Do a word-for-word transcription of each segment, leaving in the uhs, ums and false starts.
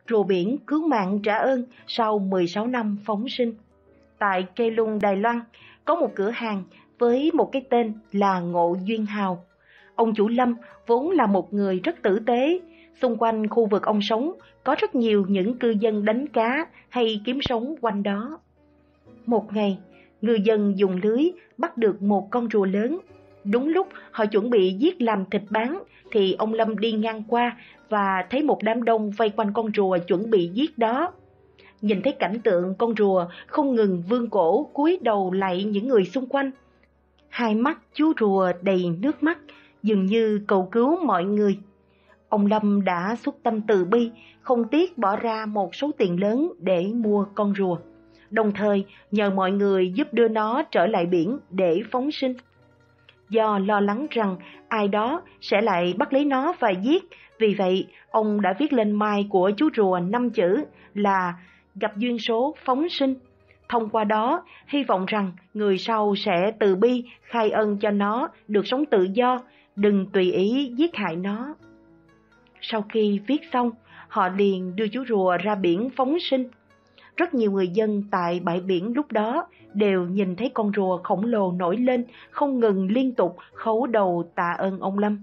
rùa biển cứu mạng trả ơn sau mười sáu năm phóng sinh. Tại Cây Lung, Đài Loan, có một cửa hàng với một cái tên là Ngộ Duyên Hào. Ông chủ Lâm vốn là một người rất tử tế. Xung quanh khu vực ông sống có rất nhiều những cư dân đánh cá hay kiếm sống quanh đó. Một ngày, ngư dân dùng lưới bắt được một con rùa lớn. Đúng lúc họ chuẩn bị giết làm thịt bán thì ông Lâm đi ngang qua và thấy một đám đông vây quanh con rùa chuẩn bị giết đó. Nhìn thấy cảnh tượng con rùa không ngừng vươn cổ cúi đầu lạy những người xung quanh. Hai mắt chú rùa đầy nước mắt, dường như cầu cứu mọi người. Ông Lâm đã xuất tâm từ bi, không tiếc bỏ ra một số tiền lớn để mua con rùa, đồng thời nhờ mọi người giúp đưa nó trở lại biển để phóng sinh. Do lo lắng rằng ai đó sẽ lại bắt lấy nó và giết, vì vậy ông đã viết lên mai của chú rùa năm chữ là gặp duyên số phóng sinh. Thông qua đó, hy vọng rằng người sau sẽ từ bi khai ân cho nó được sống tự do, đừng tùy ý giết hại nó. Sau khi viết xong, họ liền đưa chú rùa ra biển phóng sinh. Rất nhiều người dân tại bãi biển lúc đó đều nhìn thấy con rùa khổng lồ nổi lên, không ngừng liên tục khấu đầu tạ ơn ông Lâm.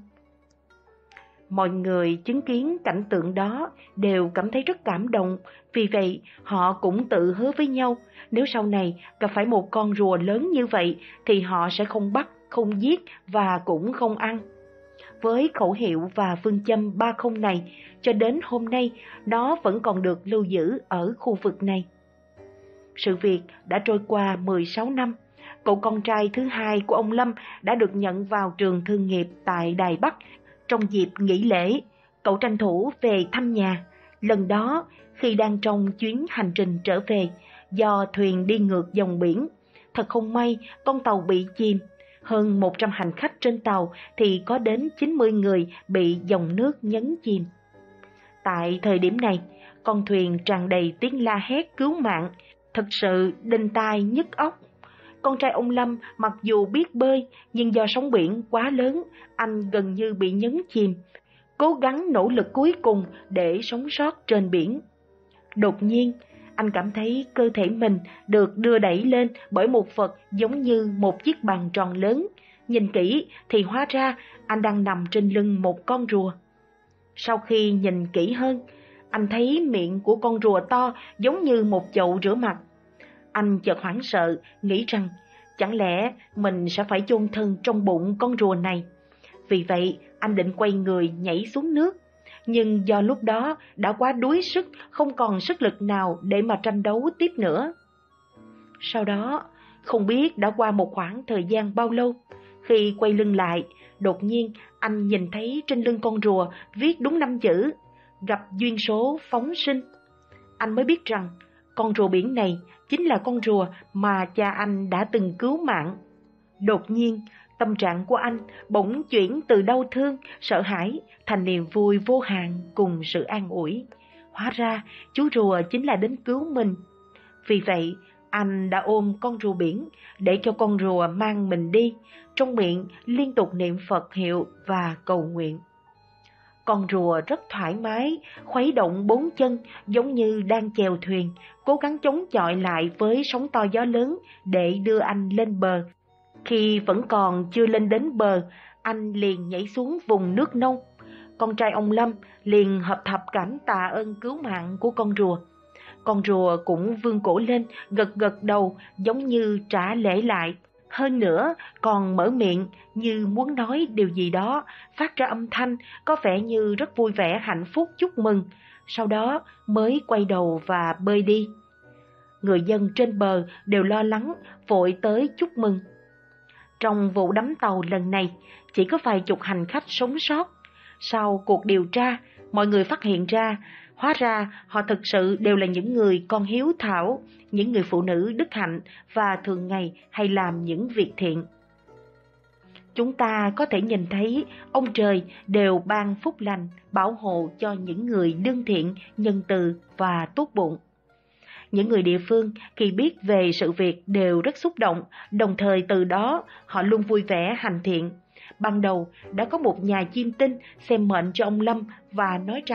Mọi người chứng kiến cảnh tượng đó đều cảm thấy rất cảm động, vì vậy họ cũng tự hứa với nhau, nếu sau này gặp phải một con rùa lớn như vậy thì họ sẽ không bắt, không giết và cũng không ăn. Với khẩu hiệu và phương châm ba không này, cho đến hôm nay nó vẫn còn được lưu giữ ở khu vực này. Sự việc đã trôi qua mười sáu năm, cậu con trai thứ hai của ông Lâm đã được nhận vào trường thương nghiệp tại Đài Bắc. Trong dịp nghỉ lễ, cậu tranh thủ về thăm nhà. Lần đó, khi đang trong chuyến hành trình trở về, do thuyền đi ngược dòng biển, thật không may con tàu bị chìm. Hơn một trăm hành khách trên tàu thì có đến chín mươi người bị dòng nước nhấn chìm. Tại thời điểm này, con thuyền tràn đầy tiếng la hét cứu mạng, thật sự đinh tai nhức óc. Con trai ông Lâm mặc dù biết bơi, nhưng do sóng biển quá lớn, anh gần như bị nhấn chìm, cố gắng nỗ lực cuối cùng để sống sót trên biển. Đột nhiên, anh cảm thấy cơ thể mình được đưa đẩy lên bởi một vật giống như một chiếc bàn tròn lớn. Nhìn kỹ thì hóa ra anh đang nằm trên lưng một con rùa. Sau khi nhìn kỹ hơn, anh thấy miệng của con rùa to giống như một chậu rửa mặt. Anh chợt hoảng sợ, nghĩ rằng chẳng lẽ mình sẽ phải chôn thân trong bụng con rùa này. Vì vậy, anh định quay người nhảy xuống nước. Nhưng do lúc đó đã quá đuối sức, không còn sức lực nào để mà tranh đấu tiếp nữa. Sau đó, không biết đã qua một khoảng thời gian bao lâu, khi quay lưng lại, đột nhiên anh nhìn thấy trên lưng con rùa viết đúng năm chữ gặp duyên số phóng sinh. Anh mới biết rằng con rùa biển này chính là con rùa mà cha anh đã từng cứu mạng. Đột nhiên, tâm trạng của anh bỗng chuyển từ đau thương, sợ hãi thành niềm vui vô hạn cùng sự an ủi. Hóa ra chú rùa chính là đến cứu mình. Vì vậy, anh đã ôm con rùa biển để cho con rùa mang mình đi, trong miệng liên tục niệm Phật hiệu và cầu nguyện. Con rùa rất thoải mái, khuấy động bốn chân giống như đang chèo thuyền, cố gắng chống chọi lại với sóng to gió lớn để đưa anh lên bờ. Khi vẫn còn chưa lên đến bờ, anh liền nhảy xuống vùng nước nông. Con trai ông Lâm liền hợp thập cảm tạ ơn cứu mạng của con rùa. Con rùa cũng vươn cổ lên, gật gật đầu giống như trả lễ lại. Hơn nữa còn mở miệng như muốn nói điều gì đó, phát ra âm thanh có vẻ như rất vui vẻ hạnh phúc chúc mừng. Sau đó mới quay đầu và bơi đi. Người dân trên bờ đều lo lắng, vội tới chúc mừng. Trong vụ đắm tàu lần này, chỉ có vài chục hành khách sống sót. Sau cuộc điều tra, mọi người phát hiện ra, hóa ra họ thực sự đều là những người con hiếu thảo, những người phụ nữ đức hạnh và thường ngày hay làm những việc thiện. Chúng ta có thể nhìn thấy ông trời đều ban phúc lành, bảo hộ cho những người lương thiện, nhân từ và tốt bụng. Những người địa phương khi biết về sự việc đều rất xúc động, đồng thời từ đó họ luôn vui vẻ hành thiện. Ban đầu đã có một nhà chiêm tinh xem mệnh cho ông Lâm và nói rằng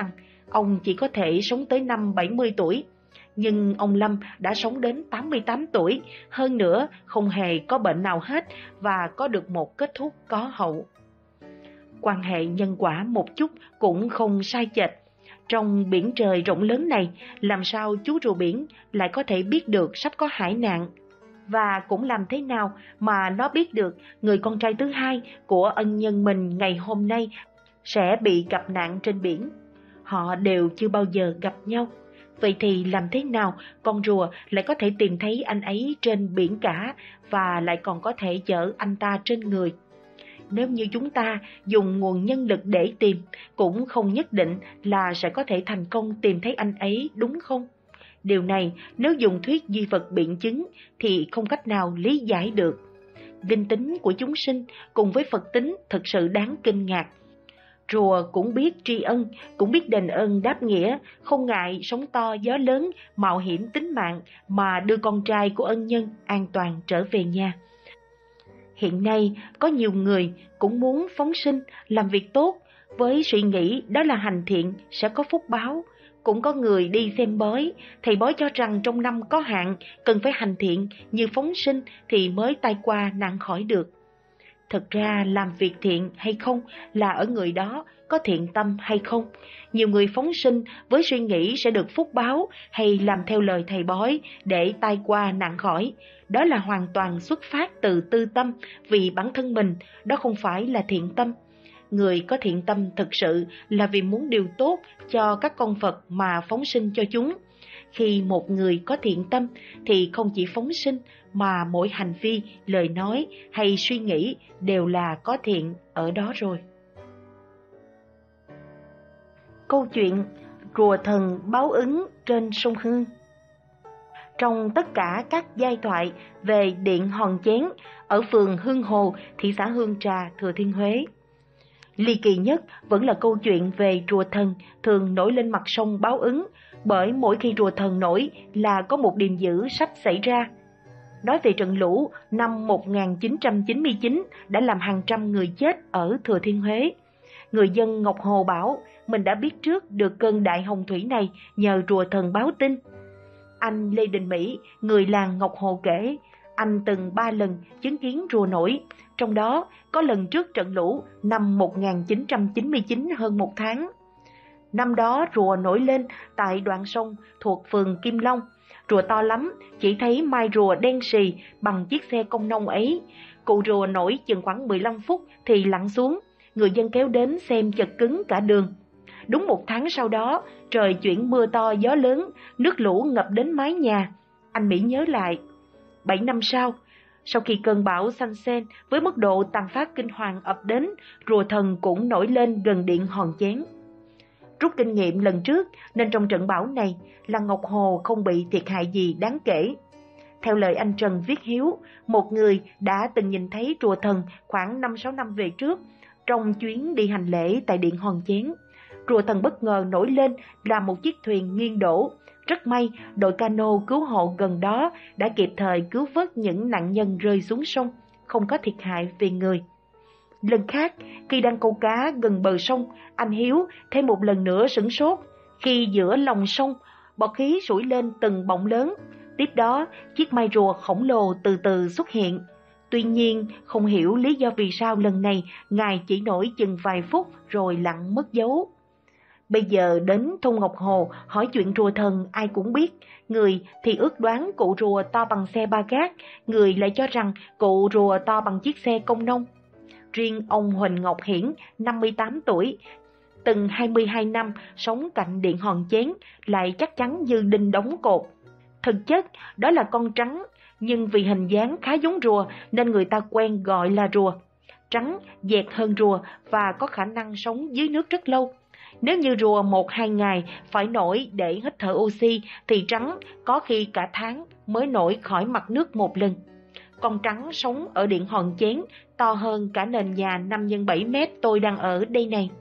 ông chỉ có thể sống tới năm bảy mươi tuổi. Nhưng ông Lâm đã sống đến tám mươi tám tuổi, hơn nữa không hề có bệnh nào hết và có được một kết thúc có hậu. Quan hệ nhân quả một chút cũng không sai chệch. Trong biển trời rộng lớn này, làm sao chú rùa biển lại có thể biết được sắp có hải nạn? Và cũng làm thế nào mà nó biết được người con trai thứ hai của ân nhân mình ngày hôm nay sẽ bị gặp nạn trên biển? Họ đều chưa bao giờ gặp nhau. Vậy thì làm thế nào con rùa lại có thể tìm thấy anh ấy trên biển cả và lại còn có thể chở anh ta trên người? Nếu như chúng ta dùng nguồn nhân lực để tìm, cũng không nhất định là sẽ có thể thành công tìm thấy anh ấy, đúng không? Điều này nếu dùng thuyết duy vật biện chứng thì không cách nào lý giải được. Linh tính của chúng sinh cùng với Phật tính thực sự đáng kinh ngạc. Rùa cũng biết tri ân, cũng biết đền ơn đáp nghĩa, không ngại sóng to gió lớn, mạo hiểm tính mạng mà đưa con trai của ân nhân an toàn trở về nhà. Hiện nay có nhiều người cũng muốn phóng sinh, làm việc tốt, với suy nghĩ đó là hành thiện sẽ có phúc báo. Cũng có người đi xem bói, thầy bói cho rằng trong năm có hạn, cần phải hành thiện như phóng sinh thì mới tai qua nạn khỏi được. Thực ra làm việc thiện hay không là ở người đó có thiện tâm hay không. Nhiều người phóng sinh với suy nghĩ sẽ được phúc báo hay làm theo lời thầy bói để tai qua nạn khỏi. Đó là hoàn toàn xuất phát từ tư tâm, vì bản thân mình đó không phải là thiện tâm. Người có thiện tâm thực sự là vì muốn điều tốt cho các con vật mà phóng sinh cho chúng. Khi một người có thiện tâm thì không chỉ phóng sinh mà mỗi hành vi, lời nói hay suy nghĩ đều là có thiện ở đó rồi. Câu chuyện rùa thần báo ứng trên sông Hương. Trong tất cả các giai thoại về điện Hòn Chén ở phường Hương Hồ, thị xã Hương Trà, Thừa Thiên Huế, ly kỳ nhất vẫn là câu chuyện về rùa thần thường nổi lên mặt sông báo ứng, bởi mỗi khi rùa thần nổi là có một điềm dữ sắp xảy ra. Nói về trận lũ năm một nghìn chín trăm chín mươi chín đã làm hàng trăm người chết ở Thừa Thiên Huế. Người dân Ngọc Hồ bảo mình đã biết trước được cơn đại hồng thủy này nhờ rùa thần báo tin. Anh Lê Đình Mỹ, người làng Ngọc Hồ kể, anh từng ba lần chứng kiến rùa nổi, trong đó có lần trước trận lũ năm một nghìn chín trăm chín mươi chín hơn một tháng. Năm đó rùa nổi lên tại đoạn sông thuộc phường Kim Long. Rùa to lắm, chỉ thấy mai rùa đen sì bằng chiếc xe công nông ấy. Cụ rùa nổi chừng khoảng mười lăm phút thì lặn xuống, người dân kéo đến xem chật cứng cả đường. Đúng một tháng sau đó, trời chuyển mưa to gió lớn, nước lũ ngập đến mái nhà. Anh Mỹ nhớ lại, bảy năm sau, sau khi cơn bão San Sen với mức độ tàn phát kinh hoàng ập đến, rùa thần cũng nổi lên gần điện Hòn Chén. Rút kinh nghiệm lần trước nên trong trận bão này, làng Ngọc Hồ không bị thiệt hại gì đáng kể. Theo lời anh Trần Viết Hiếu, một người đã từng nhìn thấy rùa thần khoảng năm sáu năm về trước, trong chuyến đi hành lễ tại điện Hòn Chén. Rùa thần bất ngờ nổi lên là một chiếc thuyền nghiêng đổ. Rất may, đội cano cứu hộ gần đó đã kịp thời cứu vớt những nạn nhân rơi xuống sông, không có thiệt hại về người. Lần khác, khi đang câu cá gần bờ sông, anh Hiếu thêm một lần nữa sửng sốt khi giữa lòng sông, bọt khí sủi lên từng bọng lớn. Tiếp đó, chiếc mai rùa khổng lồ từ từ xuất hiện. Tuy nhiên, không hiểu lý do vì sao lần này ngài chỉ nổi chừng vài phút rồi lặn mất dấu. Bây giờ đến thôn Ngọc Hồ hỏi chuyện rùa thần ai cũng biết, người thì ước đoán cụ rùa to bằng xe ba gác, người lại cho rằng cụ rùa to bằng chiếc xe công nông. Riêng ông Huỳnh Ngọc Hiển, năm mươi tám tuổi, từng hai mươi hai năm sống cạnh điện Hòn Chén, lại chắc chắn như đinh đóng cột. Thực chất đó là con trắng, nhưng vì hình dáng khá giống rùa nên người ta quen gọi là rùa. Trắng dẹt hơn rùa và có khả năng sống dưới nước rất lâu. Nếu như rùa một hai ngày phải nổi để hít thở oxy thì trắng có khi cả tháng mới nổi khỏi mặt nước một lần. Con trắng sống ở điện Hòn Chén to hơn cả nền nhà năm nhân bảy mét tôi đang ở đây này.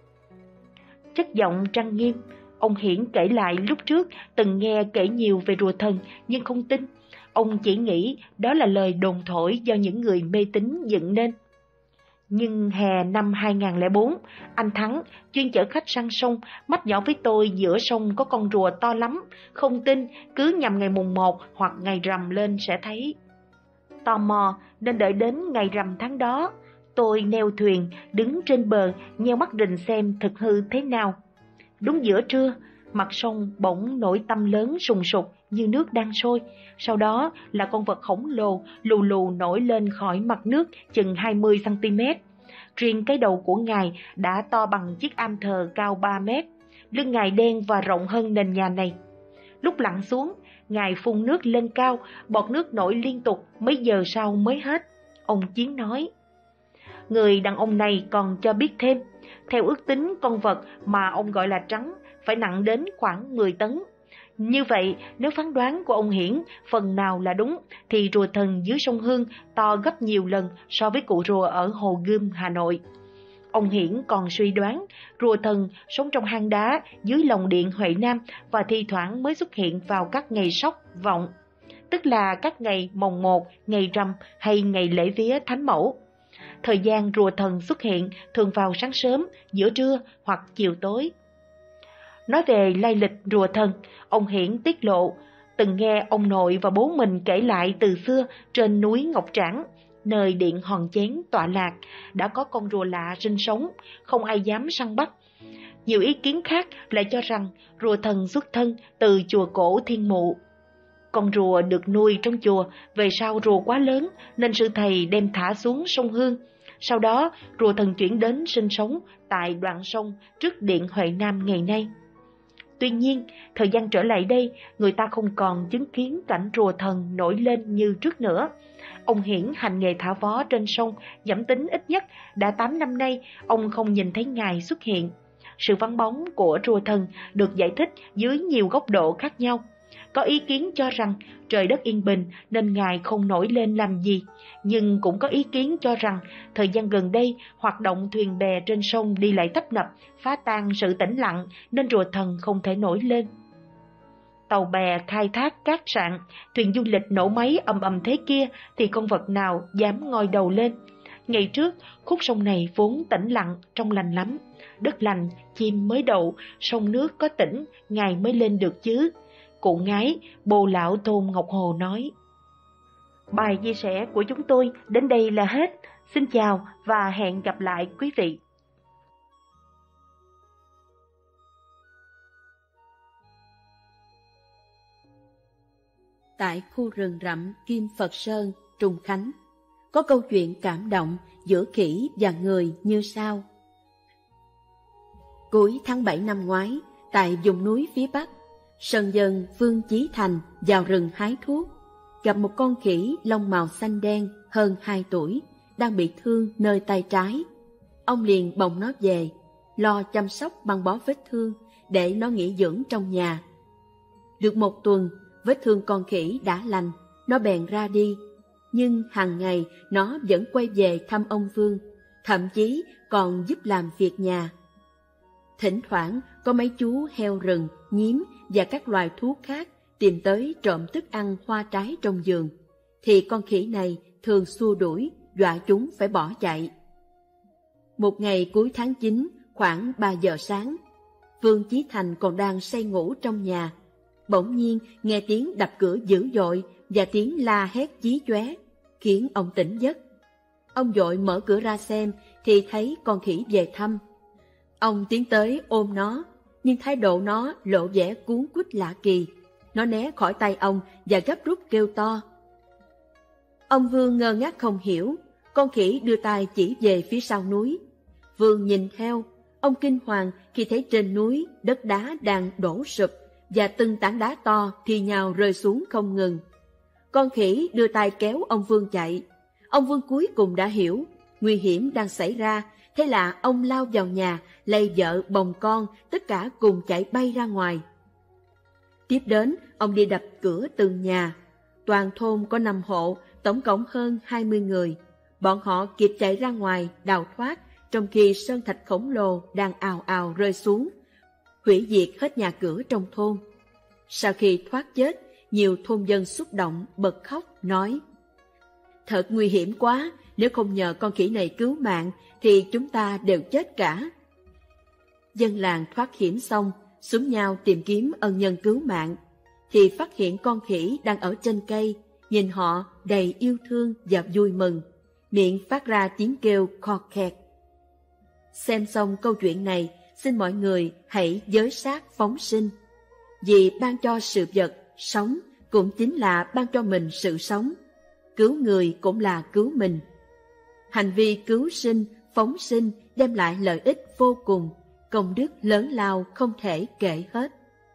Chất giọng trang nghiêm, ông Hiển kể lại lúc trước từng nghe kể nhiều về rùa thần nhưng không tin. Ông chỉ nghĩ đó là lời đồn thổi do những người mê tín dựng nên. Nhưng hè năm hai nghìn không trăm lẻ bốn, anh Thắng chuyên chở khách sang sông, mách nhỏ với tôi giữa sông có con rùa to lắm, không tin cứ nhằm ngày mùng một hoặc ngày rằm lên sẽ thấy. Tò mò nên đợi đến ngày rằm tháng đó, tôi neo thuyền đứng trên bờ nheo mắt rình xem thực hư thế nào. Đúng giữa trưa, mặt sông bỗng nổi tăm lớn sùng sục như nước đang sôi. Sau đó là con vật khổng lồ lù lù nổi lên khỏi mặt nước chừng hai mươi xăng ti mét. Riêng cái đầu của ngài đã to bằng chiếc am thờ cao ba mét. Lưng ngài đen và rộng hơn nền nhà này. Lúc lặn xuống, ngài phun nước lên cao, bọt nước nổi liên tục, mấy giờ sau mới hết. Ông Chiến nói. Người đàn ông này còn cho biết thêm, theo ước tính con vật mà ông gọi là trắng phải nặng đến khoảng mười tấn. Như vậy, nếu phán đoán của ông Hiển phần nào là đúng, thì rùa thần dưới sông Hương to gấp nhiều lần so với cụ rùa ở Hồ Gươm, Hà Nội. Ông Hiển còn suy đoán rùa thần sống trong hang đá dưới lòng điện Huệ Nam và thi thoảng mới xuất hiện vào các ngày sóc, vọng, tức là các ngày mồng một, ngày rằm hay ngày lễ vía Thánh Mẫu. Thời gian rùa thần xuất hiện thường vào sáng sớm, giữa trưa hoặc chiều tối. Nói về lai lịch rùa thần, ông Hiển tiết lộ từng nghe ông nội và bố mình kể lại từ xưa trên núi Ngọc Trảng, nơi điện Hòn Chén tọa lạc, đã có con rùa lạ sinh sống, không ai dám săn bắt. Nhiều ý kiến khác lại cho rằng rùa thần xuất thân từ chùa cổ Thiên Mụ. Con rùa được nuôi trong chùa, về sau rùa quá lớn nên sư thầy đem thả xuống sông Hương. Sau đó rùa thần chuyển đến sinh sống tại đoạn sông trước điện Huệ Nam ngày nay. Tuy nhiên, thời gian trở lại đây, người ta không còn chứng kiến cảnh rùa thần nổi lên như trước nữa. Ông Hiển hành nghề thả vó trên sông, giảm tính ít nhất đã tám năm nay, ông không nhìn thấy ngài xuất hiện. Sự vắng bóng của rùa thần được giải thích dưới nhiều góc độ khác nhau. Có ý kiến cho rằng trời đất yên bình nên ngài không nổi lên làm gì, nhưng cũng có ý kiến cho rằng thời gian gần đây hoạt động thuyền bè trên sông đi lại tấp nập, phá tan sự tĩnh lặng nên rùa thần không thể nổi lên. Tàu bè khai thác cát sạn, thuyền du lịch nổ máy ầm ầm thế kia thì con vật nào dám ngoi đầu lên. Ngày trước, khúc sông này vốn tĩnh lặng, trong lành lắm. Đất lành, chim mới đậu, sông nước có tĩnh, ngài mới lên được chứ. Cụ Ngái, bồ lão thôn Ngọc Hồ nói. Bài chia sẻ của chúng tôi đến đây là hết. Xin chào và hẹn gặp lại quý vị. Tại khu rừng rậm Kim Phật Sơn, Trùng Khánh, có câu chuyện cảm động giữa khỉ và người như sau. Cuối tháng bảy năm ngoái, tại vùng núi phía Bắc, Sơn dân Vương Chí Thành vào rừng hái thuốc, gặp một con khỉ lông màu xanh đen hơn hai tuổi, đang bị thương nơi tay trái. Ông liền bồng nó về, lo chăm sóc băng bó vết thương để nó nghỉ dưỡng trong nhà. Được một tuần, vết thương con khỉ đã lành, nó bèn ra đi. Nhưng hàng ngày nó vẫn quay về thăm ông Vương, thậm chí còn giúp làm việc nhà. Thỉnh thoảng có mấy chú heo rừng, nhím và các loài thú khác tìm tới trộm thức ăn hoa trái trong vườn, thì con khỉ này thường xua đuổi, dọa chúng phải bỏ chạy. Một ngày cuối tháng chín, khoảng ba giờ sáng, Vương Chí Thành còn đang say ngủ trong nhà. Bỗng nhiên nghe tiếng đập cửa dữ dội và tiếng la hét chí chóe, khiến ông tỉnh giấc. Ông vội mở cửa ra xem thì thấy con khỉ về thăm. Ông tiến tới ôm nó, nhưng thái độ nó lộ vẻ cuống quýt lạ kỳ. Nó né khỏi tay ông và gấp rút kêu to. Ông Vương ngơ ngác không hiểu, con khỉ đưa tay chỉ về phía sau núi. Vương nhìn theo, ông kinh hoàng khi thấy trên núi đất đá đang đổ sụp và từng tảng đá to thì nhào rơi xuống không ngừng. Con khỉ đưa tay kéo ông Vương chạy. Ông Vương cuối cùng đã hiểu nguy hiểm đang xảy ra, thế là ông lao vào nhà, lay vợ bồng con, tất cả cùng chạy bay ra ngoài. Tiếp đến, ông đi đập cửa từng nhà. Toàn thôn có năm hộ, tổng cộng hơn hai mươi người. Bọn họ kịp chạy ra ngoài, đào thoát, trong khi sơn thạch khổng lồ đang ào ào rơi xuống, hủy diệt hết nhà cửa trong thôn. Sau khi thoát chết, nhiều thôn dân xúc động, bật khóc, nói: Thật nguy hiểm quá, nếu không nhờ con khỉ này cứu mạng thì chúng ta đều chết cả. Dân làng thoát hiểm xong, xúm nhau tìm kiếm ân nhân cứu mạng, thì phát hiện con khỉ đang ở trên cây, nhìn họ đầy yêu thương và vui mừng, miệng phát ra tiếng kêu kho kẹt. Xem xong câu chuyện này, xin mọi người hãy giới sát phóng sinh. Vì ban cho sự vật sống cũng chính là ban cho mình sự sống, cứu người cũng là cứu mình. Hành vi cứu sinh, phóng sinh đem lại lợi ích vô cùng, công đức lớn lao không thể kể hết.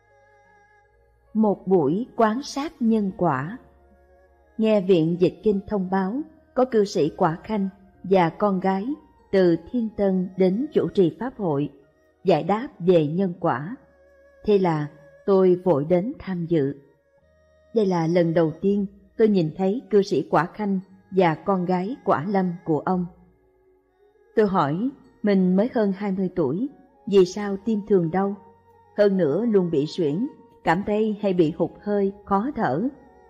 Một buổi quan sát nhân quả. Nghe Viện Dịch Kinh thông báo có cư sĩ Quả Khanh và con gái từ Thiên Tân đến chủ trì pháp hội, giải đáp về nhân quả. Thế là tôi vội đến tham dự. Đây là lần đầu tiên tôi nhìn thấy cư sĩ Quả Khanh và con gái Quả Lâm của ông. Tôi hỏi, mình mới hơn hai mươi tuổi, vì sao tim thường đau? Hơn nữa luôn bị suyễn, cảm thấy hay bị hụt hơi, khó thở.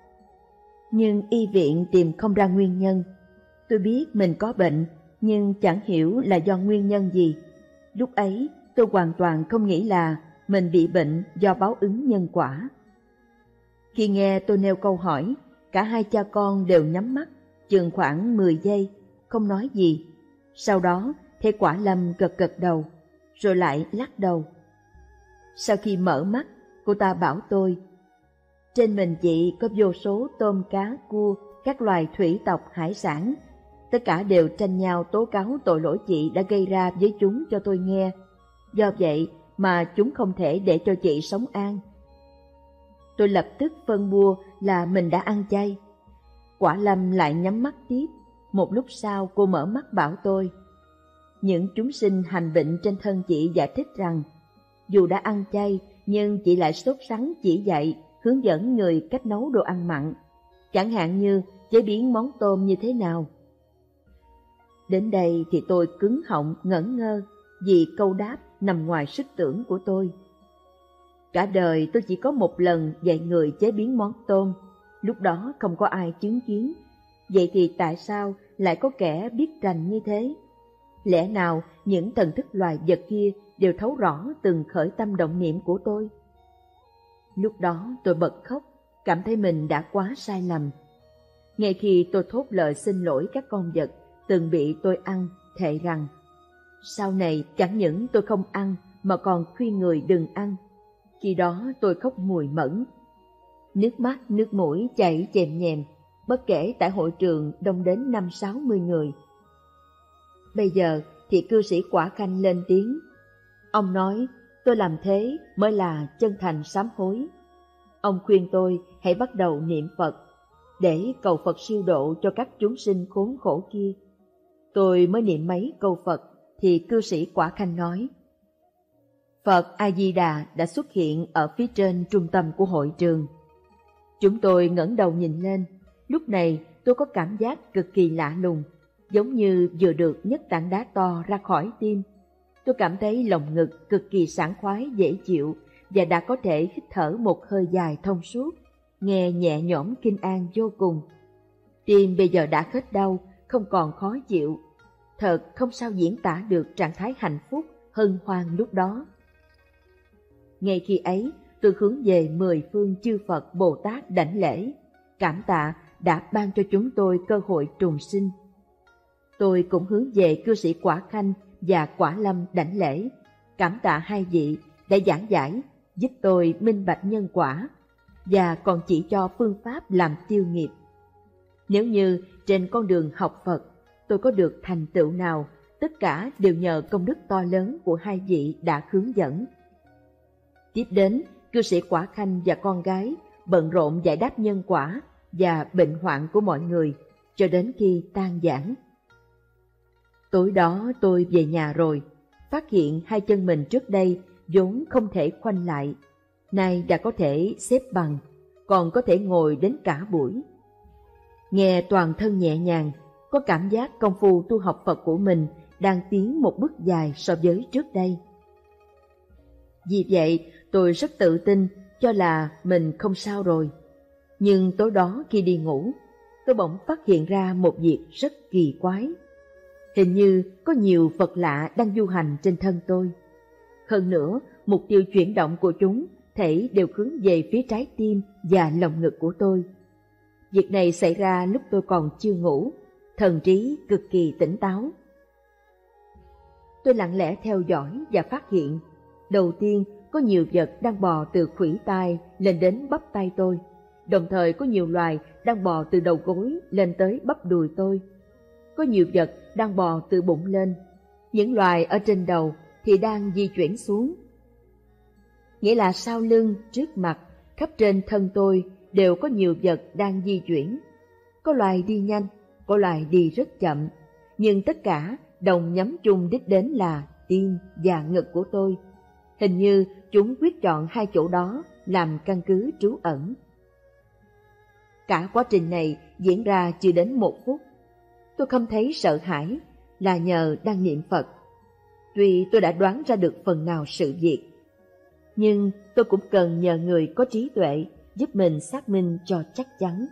Nhưng y viện tìm không ra nguyên nhân. Tôi biết mình có bệnh, nhưng chẳng hiểu là do nguyên nhân gì. Lúc ấy, tôi hoàn toàn không nghĩ là mình bị bệnh do báo ứng nhân quả. Khi nghe tôi nêu câu hỏi, cả hai cha con đều nhắm mắt, chừng khoảng mười giây, không nói gì. Sau đó, thấy Quả Lâm gật gật đầu, rồi lại lắc đầu. Sau khi mở mắt, cô ta bảo tôi, trên mình chị có vô số tôm cá cua, các loài thủy tộc hải sản. Tất cả đều tranh nhau tố cáo tội lỗi chị đã gây ra với chúng cho tôi nghe. Do vậy mà chúng không thể để cho chị sống an. Tôi lập tức phân bua là mình đã ăn chay. Quả Lâm lại nhắm mắt tiếp. Một lúc sau cô mở mắt bảo tôi, những chúng sinh hành bệnh trên thân chị giải thích rằng, dù đã ăn chay nhưng chị lại sốt sắng chỉ dạy, hướng dẫn người cách nấu đồ ăn mặn, chẳng hạn như chế biến món tôm như thế nào. Đến đây thì tôi cứng họng ngẩn ngơ vì câu đáp nằm ngoài sức tưởng của tôi. Cả đời tôi chỉ có một lần dạy người chế biến món tôm, lúc đó không có ai chứng kiến. Vậy thì tại sao lại có kẻ biết rành như thế? Lẽ nào những thần thức loài vật kia đều thấu rõ từng khởi tâm động niệm của tôi? Lúc đó tôi bật khóc, cảm thấy mình đã quá sai lầm. Ngay khi tôi thốt lời xin lỗi các con vật từng bị tôi ăn, thệ rằng sau này chẳng những tôi không ăn mà còn khuyên người đừng ăn. Khi đó tôi khóc mùi mẫn, nước mắt nước mũi chảy chèm nhèm, bất kể tại hội trường đông đến năm sáu mươi người. Bây giờ thì cư sĩ Quả Khanh lên tiếng. Ông nói tôi làm thế mới là chân thành sám hối. Ông khuyên tôi hãy bắt đầu niệm Phật để cầu Phật siêu độ cho các chúng sinh khốn khổ kia. Tôi mới niệm mấy câu Phật thì cư sĩ Quả Khanh nói, Phật A-di-đà đã xuất hiện ở phía trên trung tâm của hội trường. Chúng tôi ngẩng đầu nhìn lên, lúc này tôi có cảm giác cực kỳ lạ lùng, giống như vừa được nhấc tảng đá to ra khỏi tim. Tôi cảm thấy lồng ngực cực kỳ sảng khoái dễ chịu và đã có thể hít thở một hơi dài thông suốt, nghe nhẹ nhõm kinh an vô cùng. Tim bây giờ đã hết đau, không còn khó chịu. Thật không sao diễn tả được trạng thái hạnh phúc, hân hoan lúc đó. Ngay khi ấy, tôi hướng về mười phương chư Phật Bồ Tát đảnh lễ, cảm tạ đã ban cho chúng tôi cơ hội trùng sinh. Tôi cũng hướng về cư sĩ Quả Khanh và Quả Lâm đảnh lễ, cảm tạ hai vị đã giảng giải, giúp tôi minh bạch nhân quả và còn chỉ cho phương pháp làm tiêu nghiệp. Nếu như trên con đường học Phật tôi có được thành tựu nào, tất cả đều nhờ công đức to lớn của hai vị đã hướng dẫn. Tiếp đến, cư sĩ Quả Khanh và con gái bận rộn giải đáp nhân quả và bệnh hoạn của mọi người cho đến khi tan giảng. Tối đó tôi về nhà rồi, phát hiện hai chân mình trước đây vốn không thể khoanh lại, nay đã có thể xếp bằng, còn có thể ngồi đến cả buổi. Nghe toàn thân nhẹ nhàng, có cảm giác công phu tu học Phật của mình đang tiến một bước dài so với trước đây. Vì vậy, tôi rất tự tin cho là mình không sao rồi. Nhưng tối đó khi đi ngủ, tôi bỗng phát hiện ra một việc rất kỳ quái. Hình như có nhiều vật lạ đang du hành trên thân tôi. Hơn nữa, mục tiêu chuyển động của chúng thể đều hướng về phía trái tim và lồng ngực của tôi. Việc này xảy ra lúc tôi còn chưa ngủ, thần trí cực kỳ tỉnh táo. Tôi lặng lẽ theo dõi và phát hiện, đầu tiên có nhiều vật đang bò từ khuỷu tay lên đến bắp tay tôi, đồng thời có nhiều loài đang bò từ đầu gối lên tới bắp đùi tôi. Có nhiều vật đang bò từ bụng lên, những loài ở trên đầu thì đang di chuyển xuống. Nghĩa là sau lưng, trước mặt, khắp trên thân tôi đều có nhiều vật đang di chuyển. Có loài đi nhanh, có loài đi rất chậm, nhưng tất cả đồng nhắm chung đích đến là tim và ngực của tôi. Hình như chúng quyết chọn hai chỗ đó làm căn cứ trú ẩn. Cả quá trình này diễn ra chưa đến một phút. Tôi không thấy sợ hãi là nhờ đang niệm Phật. Tuy tôi đã đoán ra được phần nào sự việc, nhưng tôi cũng cần nhờ người có trí tuệ giúp mình xác minh cho chắc chắn.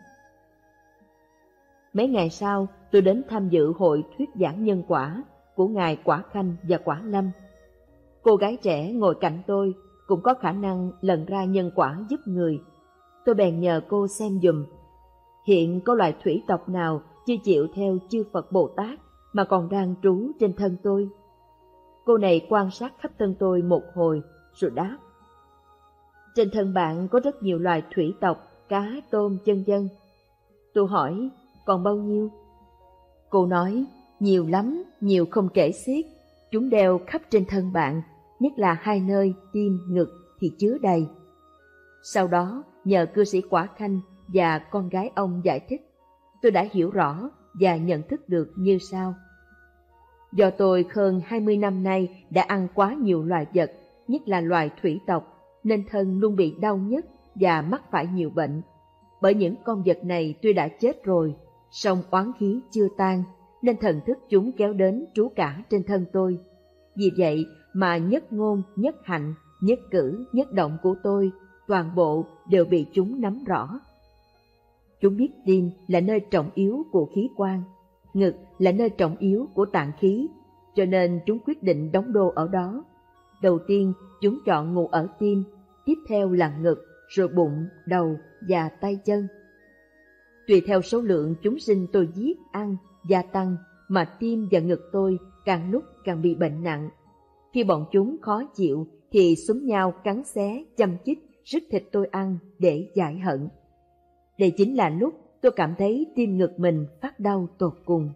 Mấy ngày sau, tôi đến tham dự hội thuyết giảng nhân quả của Ngài Quả Khanh và Quả Lâm. Cô gái trẻ ngồi cạnh tôi cũng có khả năng lần ra nhân quả giúp người. Tôi bèn nhờ cô xem giùm. Hiện có loài thủy tộc nào chưa chịu theo chư Phật Bồ Tát mà còn đang trú trên thân tôi? Cô này quan sát khắp thân tôi một hồi rồi đáp: trên thân bạn có rất nhiều loài thủy tộc, cá, tôm, vân vân. Tôi hỏi, còn bao nhiêu? Cô nói, nhiều lắm, nhiều không kể xiết. Chúng đều khắp trên thân bạn, nhất là hai nơi tim, ngực thì chứa đầy. Sau đó, nhờ cư sĩ Quả Khanh và con gái ông giải thích, tôi đã hiểu rõ và nhận thức được như sau. Do tôi hơn hai mươi năm nay đã ăn quá nhiều loài vật, nhất là loài thủy tộc, nên thân luôn bị đau nhức và mắc phải nhiều bệnh. Bởi những con vật này tuy đã chết rồi, song oán khí chưa tan, nên thần thức chúng kéo đến trú cả trên thân tôi. Vì vậy mà nhất ngôn, nhất hạnh, nhất cử, nhất động của tôi, toàn bộ đều bị chúng nắm rõ. Chúng biết tim là nơi trọng yếu của khí quan, ngực là nơi trọng yếu của tạng khí, cho nên chúng quyết định đóng đô ở đó. Đầu tiên, chúng chọn ngủ ở tim, tiếp theo là ngực, rồi bụng, đầu và tay chân. Tùy theo số lượng chúng sinh tôi giết, ăn, gia tăng, mà tim và ngực tôi càng lúc càng bị bệnh nặng. Khi bọn chúng khó chịu thì xúm nhau cắn xé, châm chích, rứt thịt tôi ăn để giải hận. Đây chính là lúc tôi cảm thấy tim ngực mình phát đau tột cùng.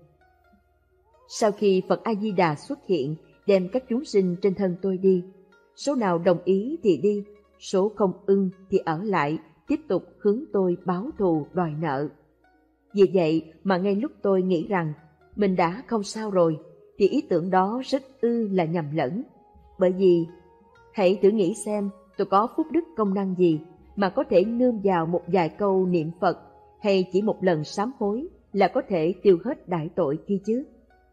Sau khi Phật A-di-đà xuất hiện, đem các chúng sinh trên thân tôi đi, số nào đồng ý thì đi, số không ưng thì ở lại, tiếp tục hướng tôi báo thù đòi nợ. Vì vậy mà ngay lúc tôi nghĩ rằng mình đã không sao rồi, thì ý tưởng đó rất ư là nhầm lẫn. Bởi vì, hãy thử nghĩ xem tôi có phúc đức công năng gì mà có thể nương vào một vài câu niệm Phật hay chỉ một lần sám hối là có thể tiêu hết đại tội kia chứ.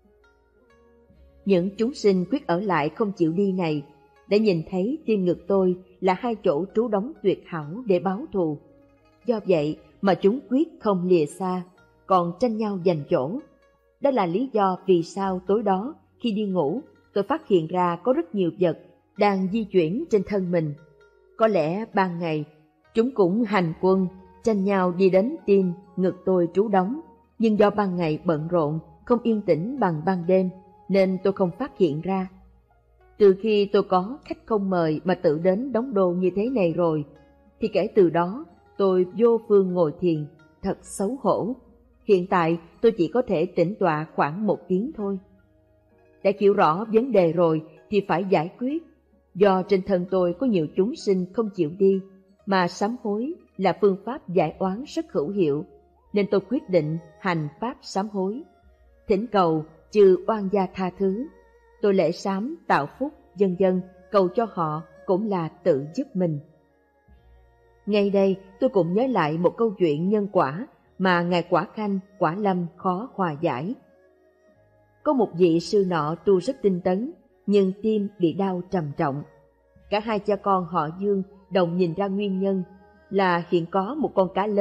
Những chúng sinh quyết ở lại không chịu đi này đã nhìn thấy tim ngực tôi là hai chỗ trú đóng tuyệt hảo để báo thù. Do vậy mà chúng quyết không lìa xa, còn tranh nhau giành chỗ. Đó là lý do vì sao tối đó khi đi ngủ tôi phát hiện ra có rất nhiều vật đang di chuyển trên thân mình. Có lẽ ban ngày chúng cũng hành quân, tranh nhau đi đến tim, ngực tôi trú đóng. Nhưng do ban ngày bận rộn, không yên tĩnh bằng ban đêm, nên tôi không phát hiện ra. Từ khi tôi có khách không mời mà tự đến đóng đô như thế này rồi, thì kể từ đó tôi vô phương ngồi thiền, thật xấu hổ. Hiện tại tôi chỉ có thể tĩnh tọa khoảng một tiếng thôi. Đã hiểu rõ vấn đề rồi thì phải giải quyết. Do trên thân tôi có nhiều chúng sinh không chịu đi, mà sám hối là phương pháp giải oán rất hữu hiệu, nên tôi quyết định hành pháp sám hối. Thỉnh cầu trừ oan gia tha thứ, tôi lễ sám tạo phúc, vân vân, cầu cho họ cũng là tự giúp mình. Ngay đây tôi cũng nhớ lại một câu chuyện nhân quả mà Ngài Quả Khanh, Quả Lâm khó hòa giải. Có một vị sư nọ tu rất tinh tấn, nhưng tim bị đau trầm trọng. Cả hai cha con họ Dương đồng nhìn ra nguyên nhân là hiện có một con cá lớn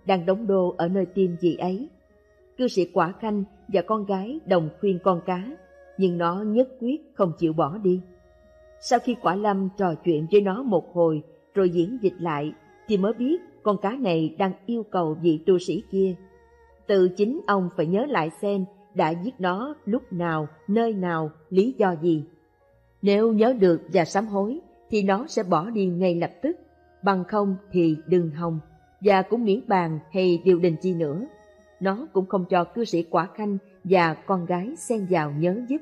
đang đóng đô ở nơi tim gì ấy. Cư sĩ Quả Khanh và con gái đồng khuyên con cá, nhưng nó nhất quyết không chịu bỏ đi. Sau khi Quả Lâm trò chuyện với nó một hồi rồi diễn dịch lại, thì mới biết con cá này đang yêu cầu vị tu sĩ kia. Tự chính ông phải nhớ lại xem đã giết nó lúc nào, nơi nào, lý do gì. Nếu nhớ được và sám hối thì nó sẽ bỏ đi ngay lập tức, bằng không thì đừng hòng, và cũng miễn bàn hay điều đình chi nữa. Nó cũng không cho cư sĩ Quả Khanh và con gái xen vào nhớ giúp.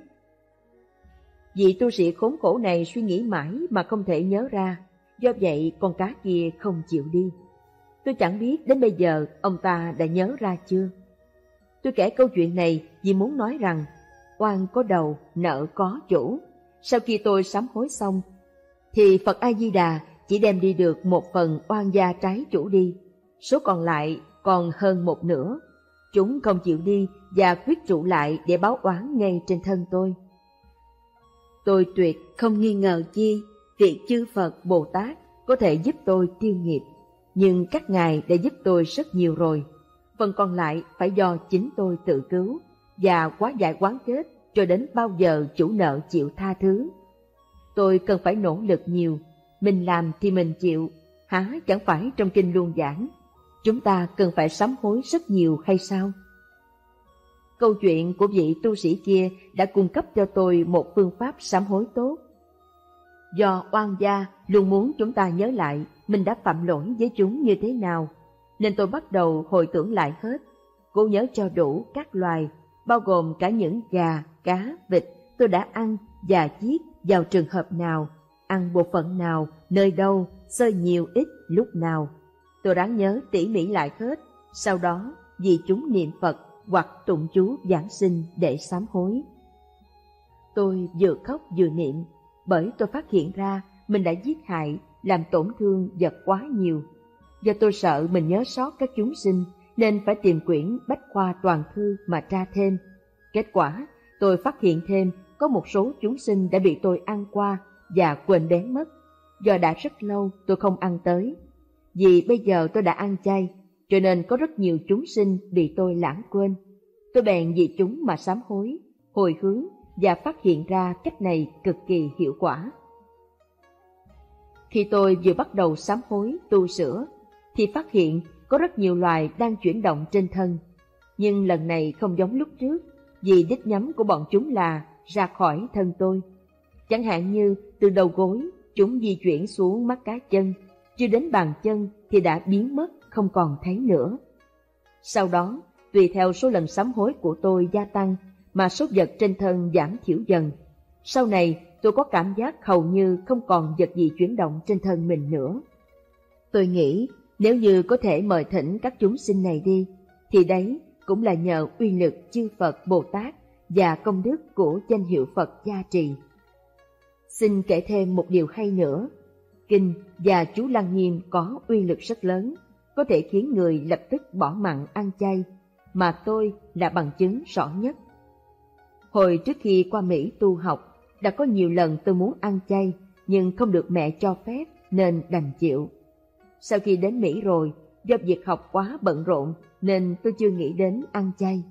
Vị tu sĩ khốn khổ này suy nghĩ mãi mà không thể nhớ ra, do vậy con cá kia không chịu đi. Tôi chẳng biết đến bây giờ ông ta đã nhớ ra chưa. Tôi kể câu chuyện này vì muốn nói rằng oan có đầu, nợ có chủ. Sau khi tôi sám hối xong, thì Phật A-di-đà chỉ đem đi được một phần oan gia trái chủ đi, số còn lại còn hơn một nửa. Chúng không chịu đi và quyết trụ lại để báo oán ngay trên thân tôi. Tôi tuyệt không nghi ngờ chi vị chư Phật Bồ Tát có thể giúp tôi tiêu nghiệp, nhưng các ngài đã giúp tôi rất nhiều rồi. Phần còn lại phải do chính tôi tự cứu và hóa giải oán kết cho đến bao giờ chủ nợ chịu tha thứ. Tôi cần phải nỗ lực nhiều, mình làm thì mình chịu, há chẳng phải trong kinh luôn giảng chúng ta cần phải sám hối rất nhiều hay sao? Câu chuyện của vị tu sĩ kia đã cung cấp cho tôi một phương pháp sám hối tốt. Do oan gia luôn muốn chúng ta nhớ lại mình đã phạm lỗi với chúng như thế nào, nên tôi bắt đầu hồi tưởng lại hết, cố nhớ cho đủ các loài, bao gồm cả những gà, cá, vịt tôi đã ăn và giết vào trường hợp nào, ăn bộ phận nào, nơi đâu, xơi nhiều ít, lúc nào. Tôi đáng nhớ tỉ mỉ lại hết, sau đó vì chúng niệm Phật hoặc tụng chú giảng sinh để sám hối. Tôi vừa khóc vừa niệm, bởi tôi phát hiện ra mình đã giết hại, làm tổn thương vật quá nhiều. Do tôi sợ mình nhớ sót các chúng sinh, nên phải tìm quyển Bách Khoa Toàn Thư mà tra thêm. Kết quả, tôi phát hiện thêm có một số chúng sinh đã bị tôi ăn qua và quên bén mất, do đã rất lâu tôi không ăn tới. Vì bây giờ tôi đã ăn chay, cho nên có rất nhiều chúng sinh bị tôi lãng quên. Tôi bèn vì chúng mà sám hối, hồi hướng và phát hiện ra cách này cực kỳ hiệu quả. Khi tôi vừa bắt đầu sám hối, tu sửa, thì phát hiện có rất nhiều loài đang chuyển động trên thân. Nhưng lần này không giống lúc trước, vì đích nhắm của bọn chúng là ra khỏi thân tôi. Chẳng hạn như từ đầu gối, chúng di chuyển xuống mắt cá chân, chưa đến bàn chân thì đã biến mất, không còn thấy nữa. Sau đó, tùy theo số lần sám hối của tôi gia tăng mà số vật trên thân giảm thiểu dần. Sau này, tôi có cảm giác hầu như không còn vật gì chuyển động trên thân mình nữa. Tôi nghĩ nếu như có thể mời thỉnh các chúng sinh này đi, thì đấy cũng là nhờ uy lực chư Phật Bồ Tát và công đức của danh hiệu Phật gia trì. Xin kể thêm một điều hay nữa. Kinh và chú Lăng Nghiêm có uy lực rất lớn, có thể khiến người lập tức bỏ mặn ăn chay, mà tôi là bằng chứng rõ nhất. Hồi trước khi qua Mỹ tu học, đã có nhiều lần tôi muốn ăn chay, nhưng không được mẹ cho phép nên đành chịu. Sau khi đến Mỹ rồi, do việc học quá bận rộn nên tôi chưa nghĩ đến ăn chay.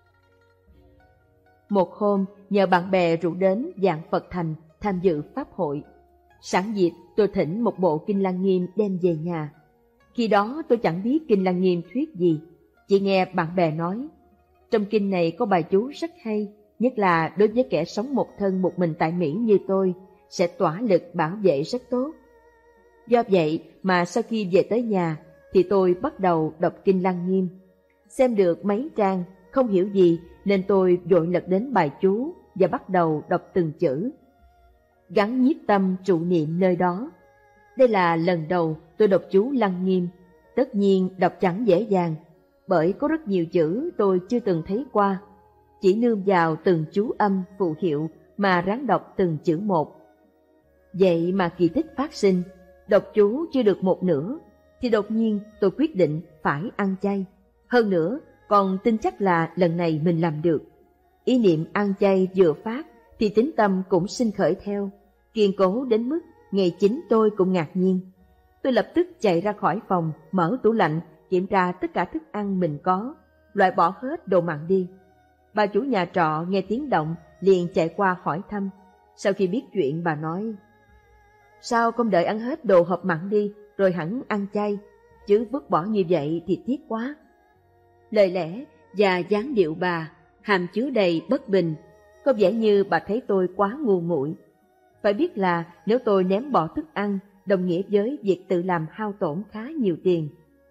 Một hôm, nhờ bạn bè rủ đến Vạn Phật Thành tham dự pháp hội. Sẵn dịp tôi thỉnh một bộ Kinh Lăng Nghiêm đem về nhà. Khi đó tôi chẳng biết Kinh Lăng Nghiêm thuyết gì, chỉ nghe bạn bè nói. Trong kinh này có bài chú rất hay, nhất là đối với kẻ sống một thân một mình tại Mỹ như tôi, sẽ tỏa lực bảo vệ rất tốt. Do vậy mà sau khi về tới nhà, thì tôi bắt đầu đọc Kinh Lăng Nghiêm. Xem được mấy trang, không hiểu gì nên tôi vội lật đến bài chú và bắt đầu đọc từng chữ. Gắn nhiếp tâm trụ niệm nơi đó. Đây là lần đầu tôi đọc chú Lăng Nghiêm, tất nhiên đọc chẳng dễ dàng, bởi có rất nhiều chữ tôi chưa từng thấy qua. Chỉ nương vào từng chú âm phù hiệu mà ráng đọc từng chữ một. Vậy mà kỳ tích phát sinh, đọc chú chưa được một nửa, thì đột nhiên tôi quyết định phải ăn chay. Hơn nữa, còn tin chắc là lần này mình làm được. Ý niệm ăn chay vừa phát, thì tín tâm cũng sinh khởi theo, kiên cố đến mức ngay chính tôi cũng ngạc nhiên. Tôi lập tức chạy ra khỏi phòng, mở tủ lạnh, kiểm tra tất cả thức ăn mình có, loại bỏ hết đồ mặn đi. Bà chủ nhà trọ nghe tiếng động liền chạy qua hỏi thăm. Sau khi biết chuyện, bà nói: sao không đợi ăn hết đồ hộp mặn đi rồi hẳn ăn chay, chứ vứt bỏ như vậy thì tiếc quá. Lời lẽ và dáng điệu bà hàm chứa đầy bất bình. Có vẻ như bà thấy tôi quá ngu muội. Phải biết là nếu tôi ném bỏ thức ăn đồng nghĩa với việc tự làm hao tổn khá nhiều tiền.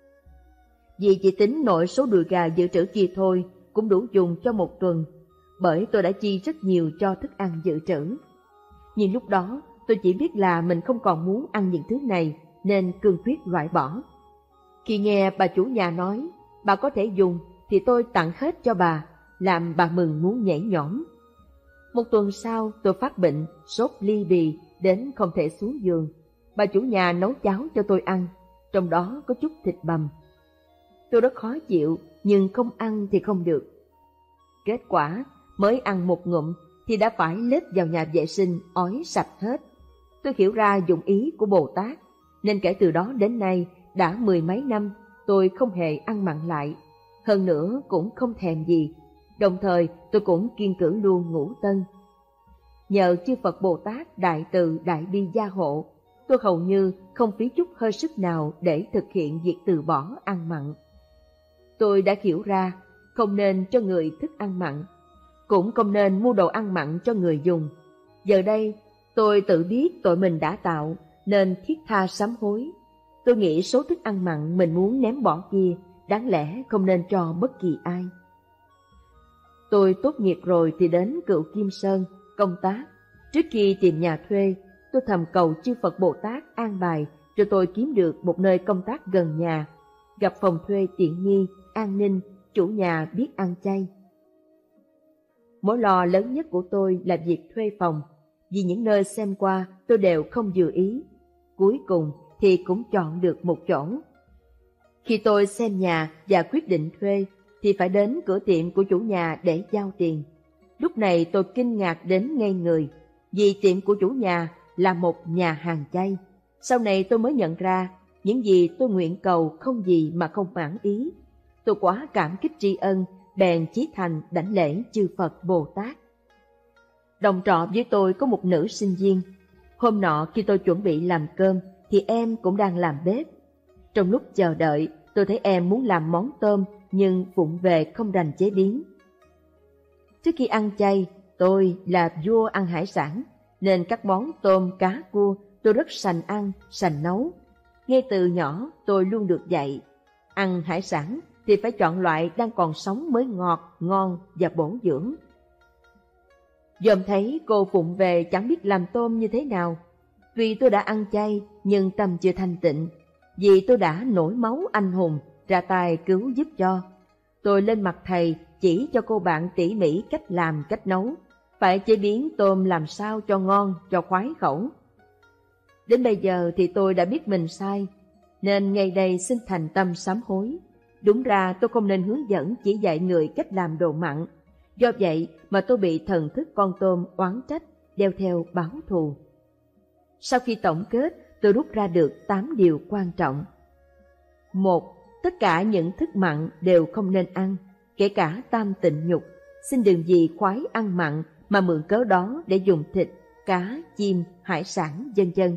Vì chỉ tính nội số đùi gà dự trữ kia thôi cũng đủ dùng cho một tuần, bởi tôi đã chi rất nhiều cho thức ăn dự trữ. Nhưng lúc đó tôi chỉ biết là mình không còn muốn ăn những thứ này nên cương quyết loại bỏ. Khi nghe bà chủ nhà nói bà có thể dùng thì tôi tặng hết cho bà, làm bà mừng muốn nhảy nhõm. Một tuần sau tôi phát bệnh, sốt ly bì đến không thể xuống giường. Bà chủ nhà nấu cháo cho tôi ăn, trong đó có chút thịt bằm. Tôi rất khó chịu, nhưng không ăn thì không được. Kết quả, mới ăn một ngụm thì đã phải lết vào nhà vệ sinh ói sạch hết. Tôi hiểu ra dụng ý của Bồ Tát, nên kể từ đó đến nay đã mười mấy năm tôi không hề ăn mặn lại. Hơn nữa cũng không thèm gì, đồng thời tôi cũng kiêng cữ luôn ngũ tân. Nhờ chư Phật Bồ Tát đại từ đại bi gia hộ, tôi hầu như không phí chút hơi sức nào để thực hiện việc từ bỏ ăn mặn. Tôi đã hiểu ra không nên cho người thích ăn mặn, cũng không nên mua đồ ăn mặn cho người dùng. Giờ đây tôi tự biết tội mình đã tạo nên thiết tha sám hối. Tôi nghĩ số thức ăn mặn mình muốn ném bỏ kia đáng lẽ không nên cho bất kỳ ai. Tôi tốt nghiệp rồi thì đến Cựu Kim Sơn công tác. Trước khi tìm nhà thuê, tôi thầm cầu chư Phật Bồ Tát an bài cho tôi kiếm được một nơi công tác gần nhà, gặp phòng thuê tiện nghi, an ninh, chủ nhà biết ăn chay. Mối lo lớn nhất của tôi là việc thuê phòng, vì những nơi xem qua tôi đều không vừa ý. Cuối cùng thì cũng chọn được một chỗ. Khi tôi xem nhà và quyết định thuê thì phải đến cửa tiệm của chủ nhà để giao tiền. Lúc này tôi kinh ngạc đến ngây người, vì tiệm của chủ nhà là một nhà hàng chay. Sau này tôi mới nhận ra những gì tôi nguyện cầu không gì mà không mãn ý. Tôi quá cảm kích tri ân, bèn chí thành đảnh lễ chư Phật Bồ Tát. Đồng trọ với tôi có một nữ sinh viên. Hôm nọ khi tôi chuẩn bị làm cơm thì em cũng đang làm bếp. Trong lúc chờ đợi, tôi thấy em muốn làm món tôm nhưng vụng về không rành chế biến. Trước khi ăn chay, tôi là vua ăn hải sản, nên các món tôm, cá, cua tôi rất sành ăn, sành nấu. Ngay từ nhỏ tôi luôn được dạy, ăn hải sản thì phải chọn loại đang còn sống mới ngọt, ngon và bổ dưỡng. Dòm thấy cô vụng về chẳng biết làm tôm như thế nào. Tuy tôi đã ăn chay nhưng tâm chưa thanh tịnh, vì tôi đã nổi máu anh hùng ra tay cứu giúp cho. Tôi lên mặt thầy chỉ cho cô bạn tỉ mỉ cách làm, cách nấu, phải chế biến tôm làm sao cho ngon, cho khoái khẩu. Đến bây giờ thì tôi đã biết mình sai, nên ngày đây xin thành tâm sám hối. Đúng ra tôi không nên hướng dẫn chỉ dạy người cách làm đồ mặn. Do vậy mà tôi bị thần thức con tôm oán trách, đeo theo báo thù. Sau khi tổng kết, tôi rút ra được tám điều quan trọng. Một, tất cả những thức mặn đều không nên ăn, kể cả tam tịnh nhục. Xin đừng vì khoái ăn mặn mà mượn cớ đó để dùng thịt, cá, chim, hải sản, vân vân.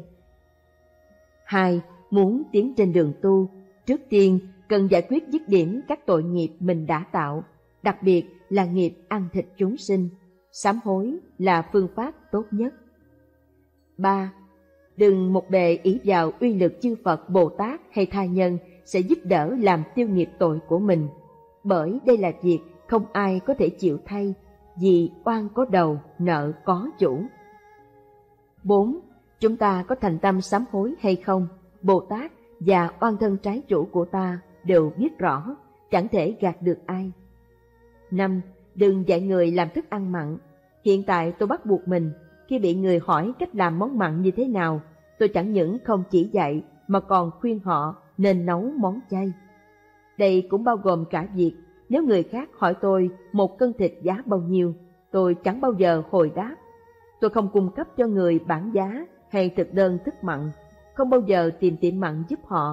Hai, muốn tiến trên đường tu, trước tiên cần giải quyết dứt điểm các tội nghiệp mình đã tạo, đặc biệt là nghiệp ăn thịt chúng sinh. Sám hối là phương pháp tốt nhất. Ba, đừng một bề ý vào uy lực chư Phật, Bồ Tát hay tha nhân sẽ giúp đỡ làm tiêu nghiệp tội của mình, bởi đây là việc không ai có thể chịu thay, vì oan có đầu, nợ có chủ. Bốn, chúng ta có thành tâm sám hối hay không, Bồ Tát và oan thân trái chủ của ta đều biết rõ, chẳng thể gạt được ai. Năm, đừng dạy người làm thức ăn mặn. Hiện tại tôi bắt buộc mình, khi bị người hỏi cách làm món mặn như thế nào, tôi chẳng những không chỉ dạy mà còn khuyên họ nên nấu món chay. Đây cũng bao gồm cả việc nếu người khác hỏi tôi một cân thịt giá bao nhiêu, tôi chẳng bao giờ hồi đáp. Tôi không cung cấp cho người bảng giá hay thực đơn thức mặn, không bao giờ tìm tiệm mặn giúp họ.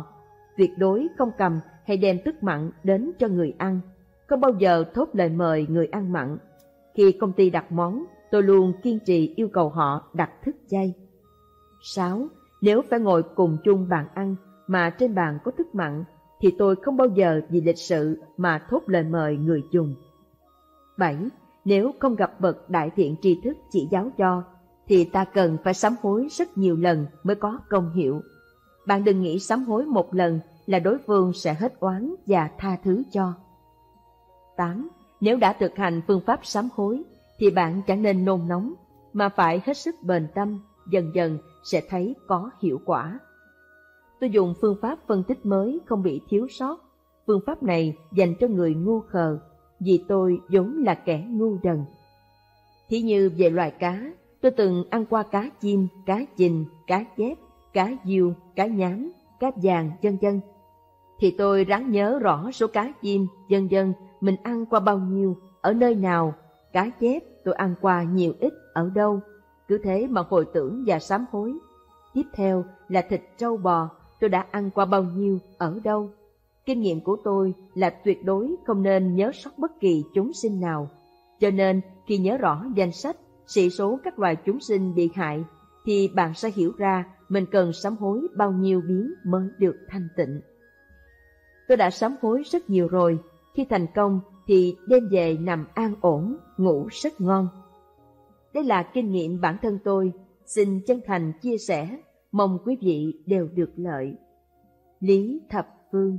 tuyệt đối không cầm hay đem thức mặn đến cho người ăn, không bao giờ thốt lời mời người ăn mặn. Khi công ty đặt món, tôi luôn kiên trì yêu cầu họ đặt thức chay. sáu. Nếu phải ngồi cùng chung bàn ăn mà trên bàn có thức mặn, thì tôi không bao giờ vì lịch sự mà thốt lời mời người dùng. bảy. Nếu không gặp bậc đại thiện tri thức chỉ giáo cho, thì ta cần phải sám hối rất nhiều lần mới có công hiệu. Bạn đừng nghĩ sám hối một lần là đối phương sẽ hết oán và tha thứ cho. tám. Nếu đã thực hành phương pháp sám hối, thì bạn chẳng nên nôn nóng, mà phải hết sức bền tâm, dần dần sẽ thấy có hiệu quả. Tôi dùng phương pháp phân tích mới không bị thiếu sót. Phương pháp này dành cho người ngu khờ, vì tôi vốn là kẻ ngu đần. Thí như về loài cá, tôi từng ăn qua cá chim, cá chình, cá chép, cá diều, cá nhám, cá vàng, vân vân. Thì tôi ráng nhớ rõ số cá chim, vân vân mình ăn qua bao nhiêu, ở nơi nào, cá chép tôi ăn qua nhiều ít, ở đâu. Cứ thế mà hồi tưởng và sám hối. Tiếp theo là thịt trâu bò, tôi đã ăn qua bao nhiêu, ở đâu. Kinh nghiệm của tôi là tuyệt đối không nên nhớ sót bất kỳ chúng sinh nào. Cho nên khi nhớ rõ danh sách, sĩ số các loài chúng sinh bị hại, thì bạn sẽ hiểu ra mình cần sám hối bao nhiêu biến mới được thanh tịnh. Tôi đã sám hối rất nhiều rồi, khi thành công thì đêm về nằm an ổn, ngủ rất ngon. Đây là kinh nghiệm bản thân tôi, xin chân thành chia sẻ, mong quý vị đều được lợi. Lý Thập Phương.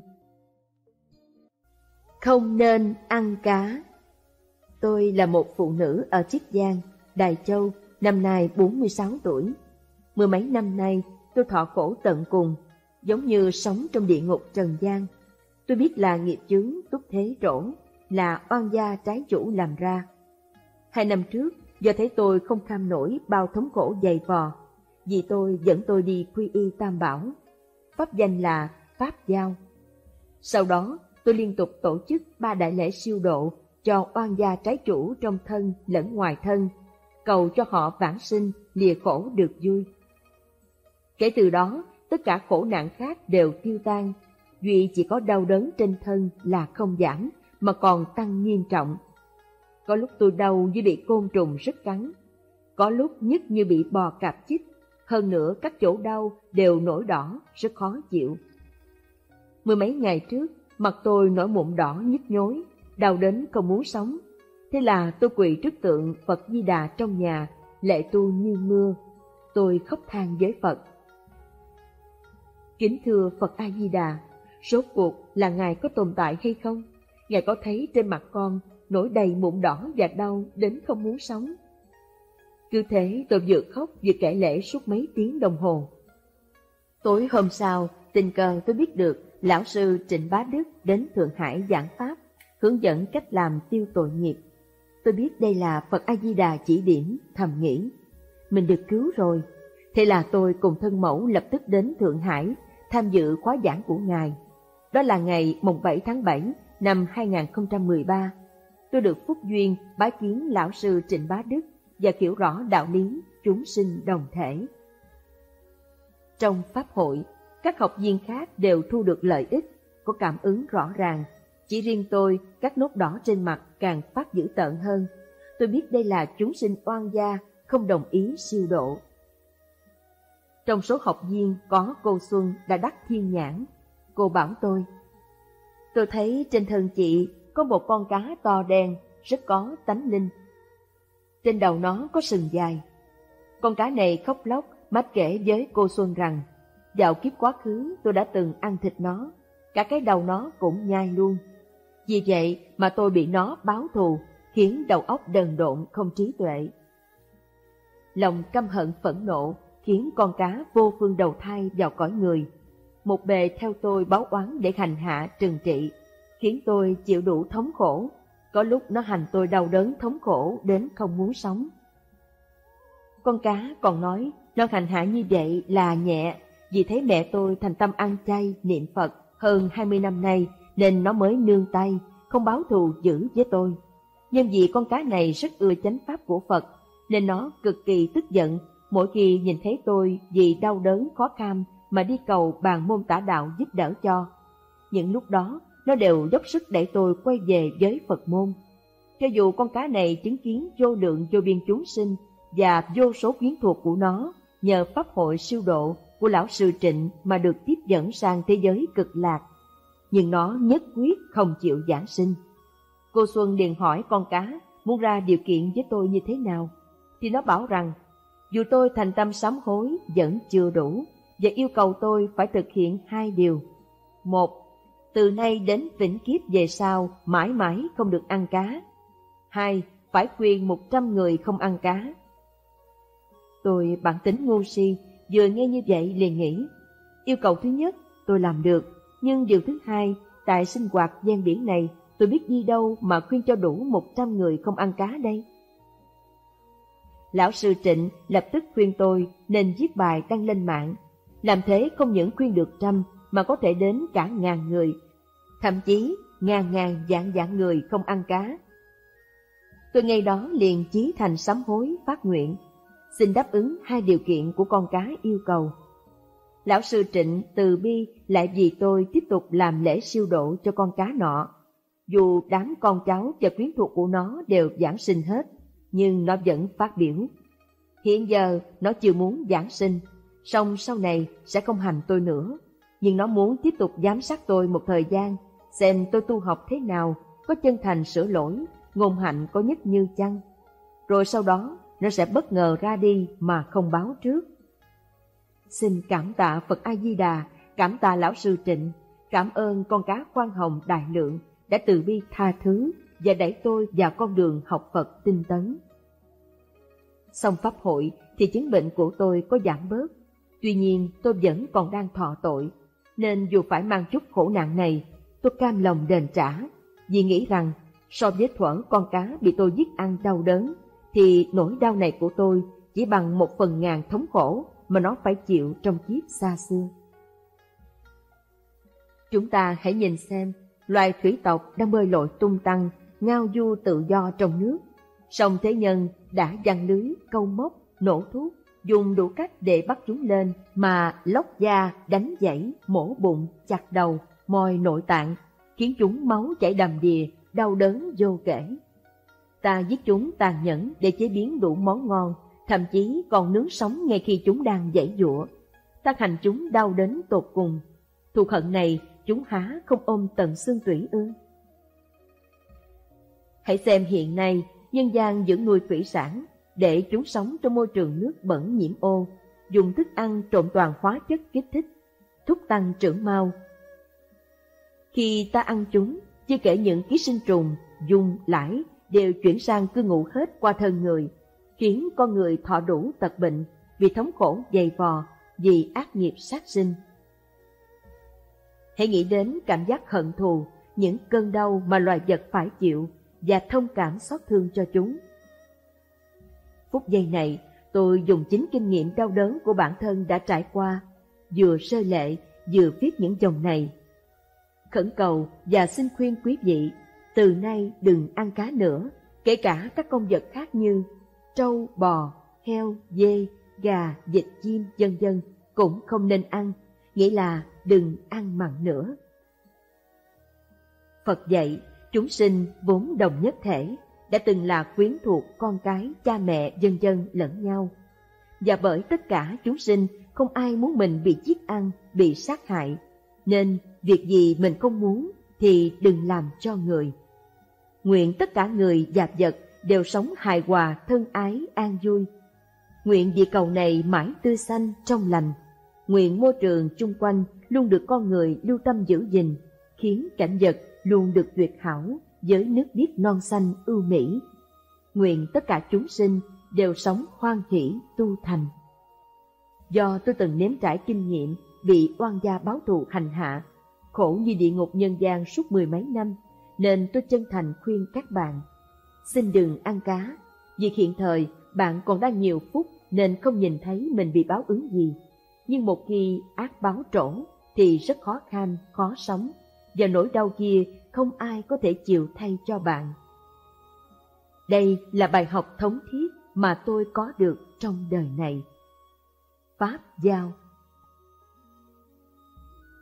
Không nên ăn cá. Tôi là một phụ nữ ở Chiết Giang, Đài Châu, năm nay bốn mươi sáu tuổi. Mười mấy năm nay, tôi thọ khổ tận cùng, giống như sống trong địa ngục trần gian. Tôi biết là nghiệp chướng túc thế trổ, là oan gia trái chủ làm ra. Hai năm trước, do thấy tôi không kham nổi bao thống khổ dày vò, vì tôi dẫn tôi đi quy y Tam Bảo, pháp danh là Pháp Giao. Sau đó, tôi liên tục tổ chức ba đại lễ siêu độ cho oan gia trái chủ trong thân lẫn ngoài thân, cầu cho họ vãng sinh, lìa khổ được vui. Kể từ đó, tất cả khổ nạn khác đều tiêu tan, duy chỉ có đau đớn trên thân là không giảm, mà còn tăng nghiêm trọng. Có lúc tôi đau như bị côn trùng rứt cắn, có lúc nhức như bị bò cạp chích, hơn nữa các chỗ đau đều nổi đỏ, rất khó chịu. Mười mấy ngày trước, mặt tôi nổi mụn đỏ nhức nhối, đau đến không muốn sống. Thế là tôi quỳ trước tượng Phật Di Đà trong nhà, lệ tu như mưa. Tôi khóc than với Phật. Kính thưa Phật A Di Đà, rốt cuộc là Ngài có tồn tại hay không? Ngài có thấy trên mặt con nổi đầy mụn đỏ và đau đến không muốn sống? Cứ thế tôi vừa khóc vừa kể lễ suốt mấy tiếng đồng hồ. Tối hôm sau, tình cờ tôi biết được Lão sư Trịnh Bá Đức đến Thượng Hải giảng pháp, hướng dẫn cách làm tiêu tội nghiệp. Tôi biết đây là Phật A Di Đà chỉ điểm, thầm nghĩ mình được cứu rồi. Thế là tôi cùng thân mẫu lập tức đến Thượng Hải tham dự khóa giảng của Ngài. Đó là ngày mùng bảy tháng bảy năm hai nghìn không trăm mười ba. Tôi được phúc duyên bái kiến Lão sư Trịnh Bá Đức và hiểu rõ đạo lý chúng sinh đồng thể. Trong pháp hội, các học viên khác đều thu được lợi ích, có cảm ứng rõ ràng. Chỉ riêng tôi, các nốt đỏ trên mặt càng phát dữ tợn hơn. Tôi biết đây là chúng sinh oan gia, không đồng ý siêu độ. Trong số học viên có cô Xuân đã đắc thiên nhãn. Cô bảo tôi, tôi thấy trên thân chị có một con cá to đen, rất có tánh linh. Trên đầu nó có sừng dài. Con cá này khóc lóc, mách kể với cô Xuân rằng, vào kiếp quá khứ tôi đã từng ăn thịt nó, cả cái đầu nó cũng nhai luôn. Vì vậy mà tôi bị nó báo thù, khiến đầu óc đần độn không trí tuệ. Lòng căm hận phẫn nộ khiến con cá vô phương đầu thai vào cõi người. Một bề theo tôi báo oán để hành hạ trừng trị, khiến tôi chịu đủ thống khổ. Có lúc nó hành tôi đau đớn thống khổ đến không muốn sống. Con cá còn nói nó hành hạ như vậy là nhẹ, vì thấy mẹ tôi thành tâm ăn chay, niệm Phật hơn hai mươi năm nay nên nó mới nương tay, không báo thù dữ với tôi. Nhưng vì con cá này rất ưa chánh pháp của Phật nên nó cực kỳ tức giận mỗi khi nhìn thấy tôi vì đau đớn khó kham mà đi cầu bàn môn tả đạo giúp đỡ cho. Những lúc đó, nó đều dốc sức để tôi quay về với Phật môn. Cho dù con cá này chứng kiến vô lượng vô biên chúng sinh và vô số quyến thuộc của nó, nhờ pháp hội siêu độ của lão sư Trịnh mà được tiếp dẫn sang thế giới cực lạc, nhưng nó nhất quyết không chịu giảng sinh. Cô Xuân liền hỏi con cá muốn ra điều kiện với tôi như thế nào, thì nó bảo rằng dù tôi thành tâm sám hối vẫn chưa đủ, và yêu cầu tôi phải thực hiện hai điều. Một, từ nay đến vĩnh kiếp về sau mãi mãi không được ăn cá. Hai, phải khuyên một trăm người không ăn cá. Tôi bản tính ngu si, vừa nghe như vậy liền nghĩ, yêu cầu thứ nhất tôi làm được, nhưng điều thứ hai, tại sinh hoạt ven biển này, tôi biết đi đâu mà khuyên cho đủ một trăm người không ăn cá đây. Lão sư Trịnh lập tức khuyên tôi nên viết bài đăng lên mạng, làm thế không những khuyên được trăm mà có thể đến cả ngàn người, thậm chí ngàn ngàn vạn vạn người không ăn cá. Tôi ngay đó liền chí thành sám hối phát nguyện, xin đáp ứng hai điều kiện của con cá yêu cầu. Lão sư Trịnh từ bi lại vì tôi tiếp tục làm lễ siêu độ cho con cá nọ. Dù đám con cháu và quyến thuộc của nó đều giảng sinh hết, nhưng nó vẫn phát biểu. Hiện giờ nó chưa muốn giảng sinh, song sau này sẽ không hành tôi nữa, nhưng nó muốn tiếp tục giám sát tôi một thời gian, xem tôi tu học thế nào, có chân thành sửa lỗi, ngôn hạnh có nhất như chăng. Rồi sau đó nó sẽ bất ngờ ra đi mà không báo trước. Xin cảm tạ Phật A Di Đà, cảm tạ lão sư Trịnh, cảm ơn con cá khoan hồng đại lượng đã từ bi tha thứ và đẩy tôi vào con đường học Phật tinh tấn. Xong pháp hội thì chứng bệnh của tôi có giảm bớt, tuy nhiên tôi vẫn còn đang thọ tội, nên dù phải mang chút khổ nạn này, tôi cam lòng đền trả, vì nghĩ rằng so với thuở con cá bị tôi giết ăn đau đớn, thì nỗi đau này của tôi chỉ bằng một phần ngàn thống khổ mà nó phải chịu trong kiếp xa xưa. Chúng ta hãy nhìn xem, loài thủy tộc đang bơi lội tung tăng, ngao du tự do trong nước, song thế nhân đã giăng lưới, câu móc, nổ thuốc, dùng đủ cách để bắt chúng lên mà lóc da, đánh giãy, mổ bụng, chặt đầu, moi nội tạng, khiến chúng máu chảy đầm đìa, đau đớn vô kể. Ta giết chúng tàn nhẫn để chế biến đủ món ngon, thậm chí còn nướng sống ngay khi chúng đang giãy giụa. Ta hành chúng đau đến tột cùng. Thù hận này chúng há không ôm tận xương tủy ư? Hãy xem hiện nay nhân gian dưỡng nuôi thủy sản để chúng sống trong môi trường nước bẩn nhiễm ô, dùng thức ăn trộn toàn hóa chất kích thích, thúc tăng trưởng mau. Khi ta ăn chúng, chưa kể những ký sinh trùng, giun, lãi đều chuyển sang cư ngụ hết qua thân người, khiến con người thọ đủ tật bệnh vì thống khổ dày vò, vì ác nghiệp sát sinh. Hãy nghĩ đến cảm giác hận thù, những cơn đau mà loài vật phải chịu và thông cảm xót thương cho chúng. Phút giây này, tôi dùng chính kinh nghiệm đau đớn của bản thân đã trải qua, vừa rơi lệ, vừa viết những dòng này. Khẩn cầu và xin khuyên quý vị, từ nay đừng ăn cá nữa, kể cả các con vật khác như trâu, bò, heo, dê, gà, vịt, chim, vân vân cũng không nên ăn, nghĩa là đừng ăn mặn nữa. Phật dạy, chúng sinh vốn đồng nhất thể, đã từng là quyến thuộc con cái, cha mẹ, vân vân lẫn nhau. Và bởi tất cả chúng sinh không ai muốn mình bị giết ăn, bị sát hại, nên việc gì mình không muốn thì đừng làm cho người. Nguyện tất cả người và vật đều sống hài hòa, thân ái, an vui. Nguyện địa cầu này mãi tươi xanh, trong lành. Nguyện môi trường chung quanh luôn được con người lưu tâm giữ gìn, khiến cảnh vật luôn được tuyệt hảo với nước biếc non xanh ưu mỹ. Nguyện tất cả chúng sinh đều sống hoan hỷ tu thành. Do tôi từng nếm trải kinh nghiệm bị oan gia báo thù hành hạ, khổ như địa ngục nhân gian suốt mười mấy năm, nên tôi chân thành khuyên các bạn, xin đừng ăn cá, vì hiện thời bạn còn đang nhiều phúc nên không nhìn thấy mình bị báo ứng gì. Nhưng một khi ác báo trổ thì rất khó khăn, khó sống, và nỗi đau kia không ai có thể chịu thay cho bạn. Đây là bài học thống thiết mà tôi có được trong đời này. Pháp giao.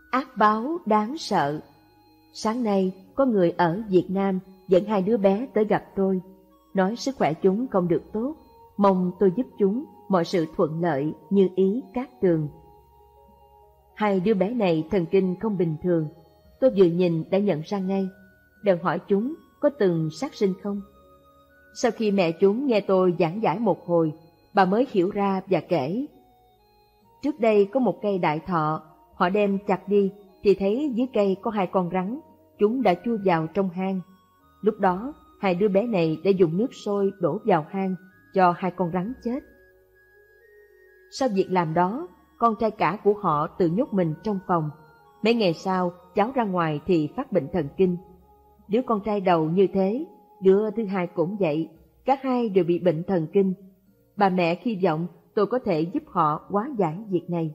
Ác báo đáng sợ. Sáng nay có người ở Việt Nam dẫn hai đứa bé tới gặp tôi, nói sức khỏe chúng không được tốt, mong tôi giúp chúng mọi sự thuận lợi như ý Cát Tường. Hai đứa bé này thần kinh không bình thường, tôi vừa nhìn đã nhận ra ngay, bèn hỏi chúng có từng sát sinh không. Sau khi mẹ chúng nghe tôi giảng giải một hồi, bà mới hiểu ra và kể. Trước đây có một cây đại thọ, họ đem chặt đi thì thấy dưới cây có hai con rắn, chúng đã chui vào trong hang. Lúc đó hai đứa bé này đã dùng nước sôi đổ vào hang cho hai con rắn chết. Sau việc làm đó, con trai cả của họ tự nhốt mình trong phòng. Mấy ngày sau, cháu ra ngoài thì phát bệnh thần kinh. Đứa con trai đầu như thế, đứa thứ hai cũng vậy, cả hai đều bị bệnh thần kinh. Bà mẹ hy vọng tôi có thể giúp họ hóa giải việc này.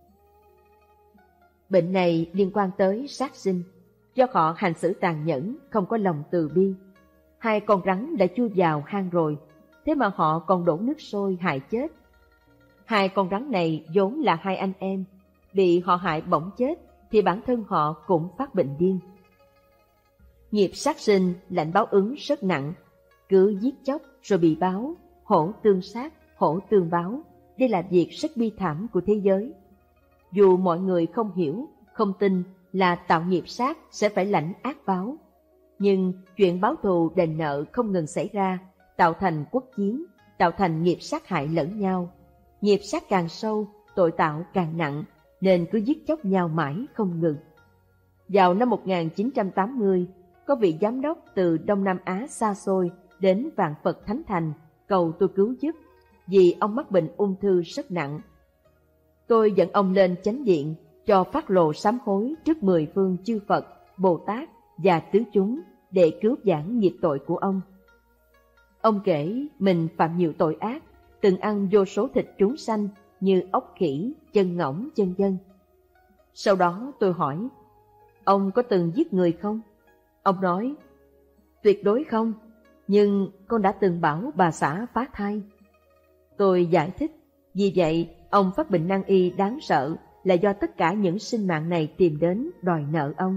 Bệnh này liên quan tới sát sinh, do họ hành xử tàn nhẫn, không có lòng từ bi. Hai con rắn đã chui vào hang rồi, thế mà họ còn đổ nước sôi hại chết. Hai con rắn này vốn là hai anh em, bị họ hại bỏng chết thì bản thân họ cũng phát bệnh điên. Nghiệp sát sinh lãnh báo ứng rất nặng, cứ giết chóc rồi bị báo, hổ tương sát, hổ tương báo. Đây là việc rất bi thảm của thế giới. Dù mọi người không hiểu, không tin là tạo nghiệp sát sẽ phải lãnh ác báo, nhưng chuyện báo thù đền nợ không ngừng xảy ra, tạo thành quốc chiến, tạo thành nghiệp sát hại lẫn nhau. Nghiệp sát càng sâu, tội tạo càng nặng, nên cứ giết chóc nhau mãi không ngừng. Vào năm một nghìn chín trăm tám mươi, có vị giám đốc từ Đông Nam Á xa xôi đến Vạn Phật Thánh Thành cầu tôi cứu giúp, vì ông mắc bệnh ung thư rất nặng. Tôi dẫn ông lên chánh điện, cho phát lộ sám hối trước mười phương chư Phật, Bồ Tát và tứ chúng để cứu vãn nghiệp tội của ông. Ông kể mình phạm nhiều tội ác, từng ăn vô số thịt chúng sanh như ốc khỉ, chân ngỗng, vân vân. Sau đó tôi hỏi, ông có từng giết người không? Ông nói, tuyệt đối không, nhưng con đã từng bảo bà xã phá thai. Tôi giải thích, vì vậy ông phát bệnh nan y đáng sợ là do tất cả những sinh mạng này tìm đến đòi nợ ông.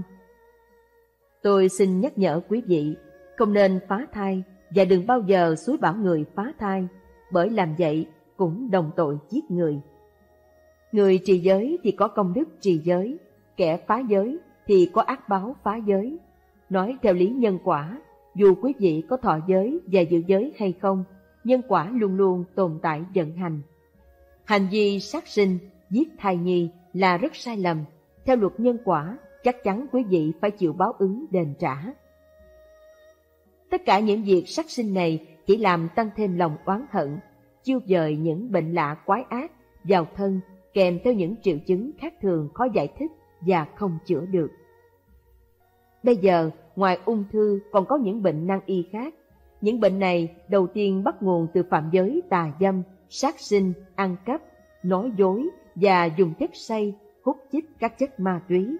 Tôi xin nhắc nhở quý vị, không nên phá thai và đừng bao giờ xúi bảo người phá thai, bởi làm vậy cũng đồng tội giết người. Người trì giới thì có công đức trì giới, kẻ phá giới thì có ác báo phá giới. Nói theo lý nhân quả, dù quý vị có thọ giới và giữ giới hay không, nhân quả luôn luôn tồn tại vận hành. Hành vi sát sinh, giết thai nhi là rất sai lầm. Theo luật nhân quả, chắc chắn quý vị phải chịu báo ứng đền trả. Tất cả những việc sát sinh này chỉ làm tăng thêm lòng oán hận, chiêu dời những bệnh lạ quái ác vào thân, kèm theo những triệu chứng khác thường khó giải thích và không chữa được. Bây giờ, ngoài ung thư còn có những bệnh nan y khác. Những bệnh này đầu tiên bắt nguồn từ phạm giới tà dâm, sát sinh, ăn cắp, nói dối và dùng chất say, hút chích các chất ma túy.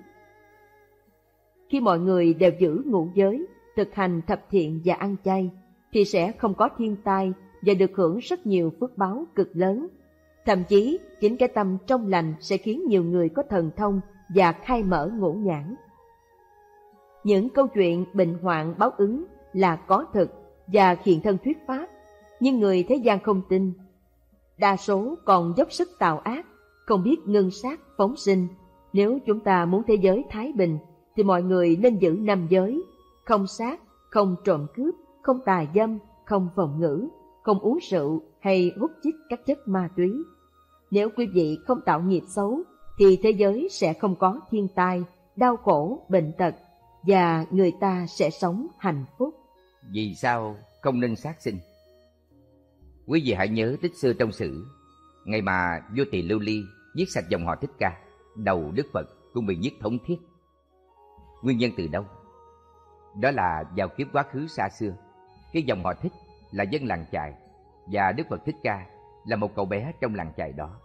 Khi mọi người đều giữ ngũ giới, thực hành thập thiện và ăn chay, thì sẽ không có thiên tai và được hưởng rất nhiều phước báo cực lớn. Thậm chí, chính cái tâm trong lành sẽ khiến nhiều người có thần thông và khai mở ngũ nhãn. Những câu chuyện bệnh hoạn báo ứng là có thực và hiện thân thuyết pháp, nhưng người thế gian không tin. Đa số còn dốc sức tạo ác, không biết ngưng sát phóng sinh. Nếu chúng ta muốn thế giới thái bình, thì mọi người nên giữ năm giới: không sát, không trộm cướp, không tà dâm, không vọng ngữ, không uống rượu hay hút chích các chất ma túy. Nếu quý vị không tạo nghiệp xấu, thì thế giới sẽ không có thiên tai, đau khổ, bệnh tật, và người ta sẽ sống hạnh phúc. Vì sao không nên sát sinh? Quý vị hãy nhớ tích xưa trong sử, ngày mà vua Tỳ Lưu Ly giết sạch dòng họ Thích Ca, đầu Đức Phật cũng bị giết thống thiết. Nguyên nhân từ đâu? Đó là vào kiếp quá khứ xa xưa, cái dòng họ Thích là dân làng chài, và Đức Phật Thích Ca là một cậu bé trong làng chài đó.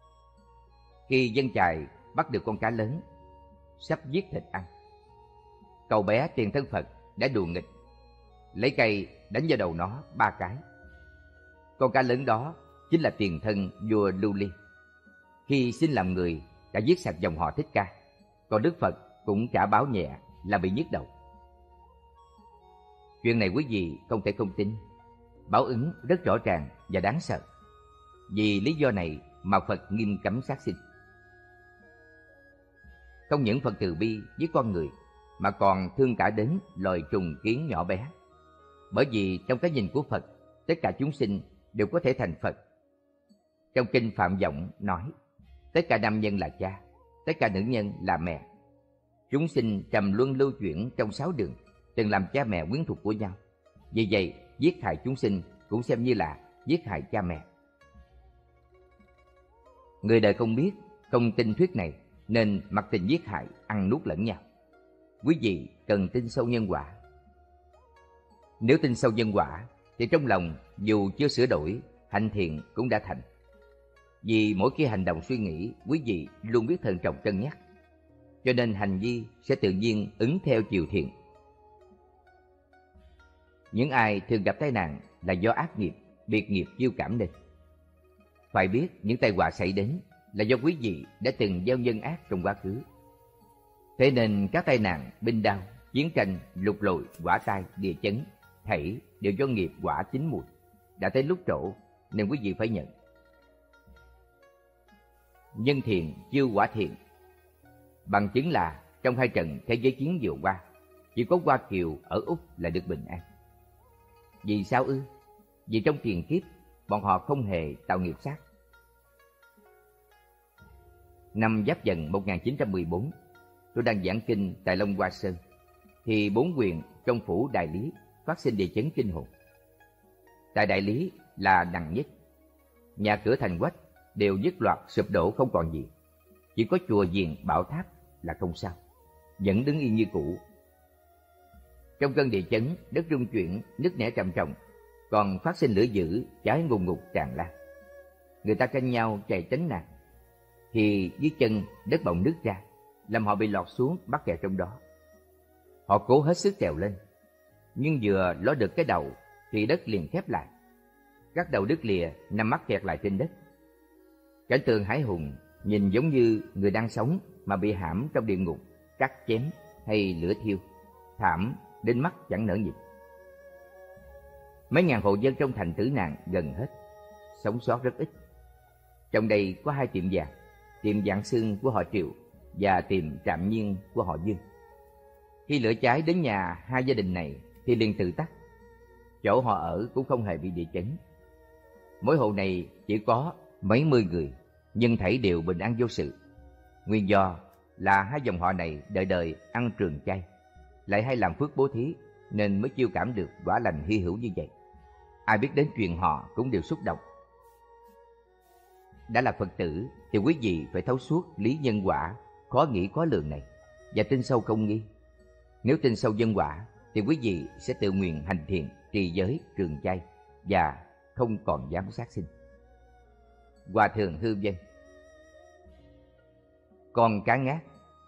Khi dân chài bắt được con cá lớn, sắp giết thịt ăn, cậu bé tiền thân Phật đã đùa nghịch, lấy cây đánh vào đầu nó ba cái. Con cá lớn đó chính là tiền thân vua Lưu Ly. Khi sinh làm người đã giết sạch dòng họ Thích Ca, còn Đức Phật cũng trả báo nhẹ là bị nhức đầu. Chuyện này quý vị không thể không tin. Báo ứng rất rõ ràng và đáng sợ. Vì lý do này mà Phật nghiêm cấm sát sinh. Không những Phật từ bi với con người mà còn thương cả đến loài trùng kiến nhỏ bé. Bởi vì trong cái nhìn của Phật, tất cả chúng sinh đều có thể thành Phật. Trong kinh Phạm Vọng nói, tất cả nam nhân là cha, tất cả nữ nhân là mẹ. Chúng sinh trầm luân lưu chuyển trong sáu đường, từng làm cha mẹ quyến thuộc của nhau. Vì vậy, giết hại chúng sinh cũng xem như là giết hại cha mẹ. Người đời không biết, không tin thuyết này, nên mặc tình giết hại, ăn nuốt lẫn nhau. Quý vị cần tin sâu nhân quả. Nếu tin sâu nhân quả, thì trong lòng dù chưa sửa đổi, hành thiện cũng đã thành. Vì mỗi khi hành động suy nghĩ, quý vị luôn biết thận trọng cân nhắc, cho nên hành vi sẽ tự nhiên ứng theo chiều thiện. Những ai thường gặp tai nạn là do ác nghiệp, biệt nghiệp chiêu cảm nên. Phải biết những tai họa xảy đến là do quý vị đã từng gieo nhân ác trong quá khứ. Thế nên các tai nạn, binh đao, chiến tranh, lục lội, hỏa tai, địa chấn thảy đều do nghiệp quả chín mùi. Đã tới lúc trổ nên quý vị phải nhận. Nhân thiện chiêu quả thiện. Bằng chứng là trong hai trận thế giới chiến vừa qua, chỉ có Hoa Kiều ở Úc là được bình an. Vì sao ư? Vì trong tiền kiếp bọn họ không hề tạo nghiệp sát. Năm Giáp Dần một nghìn chín trăm mười bốn, tôi đang giảng kinh tại Long Hoa Sơn, thì bốn huyện trong phủ Đại Lý phát sinh địa chấn kinh hồn. Tại Đại Lý là nặng nhất, nhà cửa thành quách đều dứt loạt sụp đổ không còn gì, chỉ có chùa Diền Bảo Tháp là không sao, vẫn đứng yên như cũ. Trong cơn địa chấn, đất rung chuyển, nứt nẻ trầm trọng, còn phát sinh lửa dữ cháy ngùn ngụt tràn lan. Người ta tranh nhau chạy tránh nạn, thì dưới chân đất bỗng nứt ra, làm họ bị lọt xuống mắc kẹt trong đó. Họ cố hết sức trèo lên, nhưng vừa ló được cái đầu thì đất liền khép lại. Các đầu đứt lìa nằm mắc kẹt lại trên đất. Cảnh tượng hãi hùng, nhìn giống như người đang sống mà bị hãm trong địa ngục, cắt chém hay lửa thiêu, thảm đến mắt chẳng nỡ nhìn. Mấy ngàn hộ dân trong thành tử nạn gần hết, sống sót rất ít. Trong đây có hai tiệm vàng, tiệm Vạn Xương của họ Triệu và tiệm Trạm Nhiên của họ Dương. Khi lửa cháy đến nhà hai gia đình này thì liền tự tắt. Chỗ họ ở cũng không hề bị địa chấn. Mỗi hộ này chỉ có mấy mươi người, nhưng thảy đều bình an vô sự. Nguyên do là hai dòng họ này đời đời ăn trường chay, lại hay làm phước bố thí, nên mới chiêu cảm được quả lành hy hữu như vậy. Ai biết đến chuyện họ cũng đều xúc động. Đã là Phật tử thì quý vị phải thấu suốt lý nhân quả khó nghĩ khó lường này và tin sâu không nghi. Nếu tin sâu nhân quả thì quý vị sẽ tự nguyện hành thiện, trì giới, trường chay và không còn dám sát sinh. Hòa Thượng Hư Vân. Con cá ngát.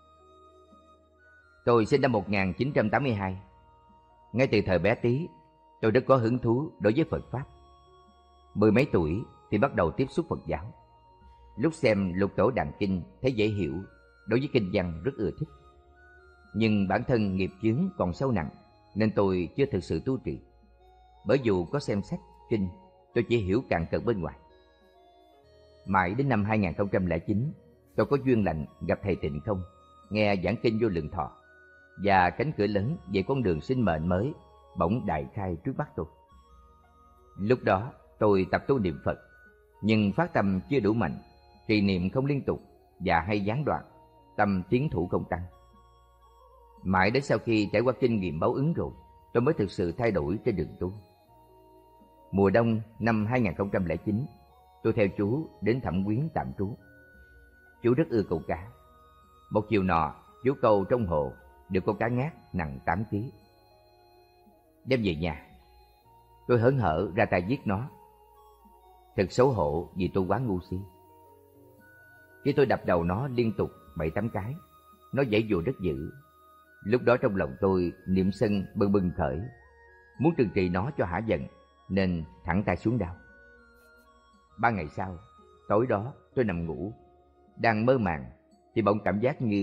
Tôi sinh năm một nghìn chín trăm tám mươi hai. Ngay từ thời bé tí, tôi rất có hứng thú đối với Phật Pháp. Mười mấy tuổi thì bắt đầu tiếp xúc Phật giáo. Lúc xem Lục Tổ Đàn Kinh thấy dễ hiểu, đối với kinh văn rất ưa thích. Nhưng bản thân nghiệp chướng còn sâu nặng, nên tôi chưa thực sự tu trì. Bởi dù có xem sách, kinh, tôi chỉ hiểu cạn cợt bên ngoài. Mãi đến năm hai nghìn không trăm lẻ chín, tôi có duyên lành gặp thầy Tịnh Không, nghe giảng kinh Vô Lượng Thọ, và cánh cửa lớn về con đường sinh mệnh mới bỗng đại khai trước mắt tôi. Lúc đó tôi tập tu niệm Phật, nhưng phát tâm chưa đủ mạnh, trì niệm không liên tục và hay gián đoạn, tâm tiến thủ không tăng. Mãi đến sau khi trải qua kinh nghiệm báo ứng rồi, tôi mới thực sự thay đổi trên đường tu. Mùa đông năm hai nghìn không trăm lẻ chín, tôi theo chú đến Thẩm Quyến tạm trú. Chú rất ưa câu cá. Một chiều nọ, chú câu trong hồ được con cá ngát nặng tám ký. Đem về nhà, tôi hớn hở ra tay giết nó. Thật xấu hổ vì tôi quá ngu si. Khi tôi đập đầu nó liên tục bảy tám cái, nó giãy giụa rất dữ. Lúc đó trong lòng tôi niệm sân bừng bừng khởi, muốn trừng trị nó cho hả giận, nên thẳng tay xuống đao. Ba ngày sau, tối đó tôi nằm ngủ, đang mơ màng thì bỗng cảm giác như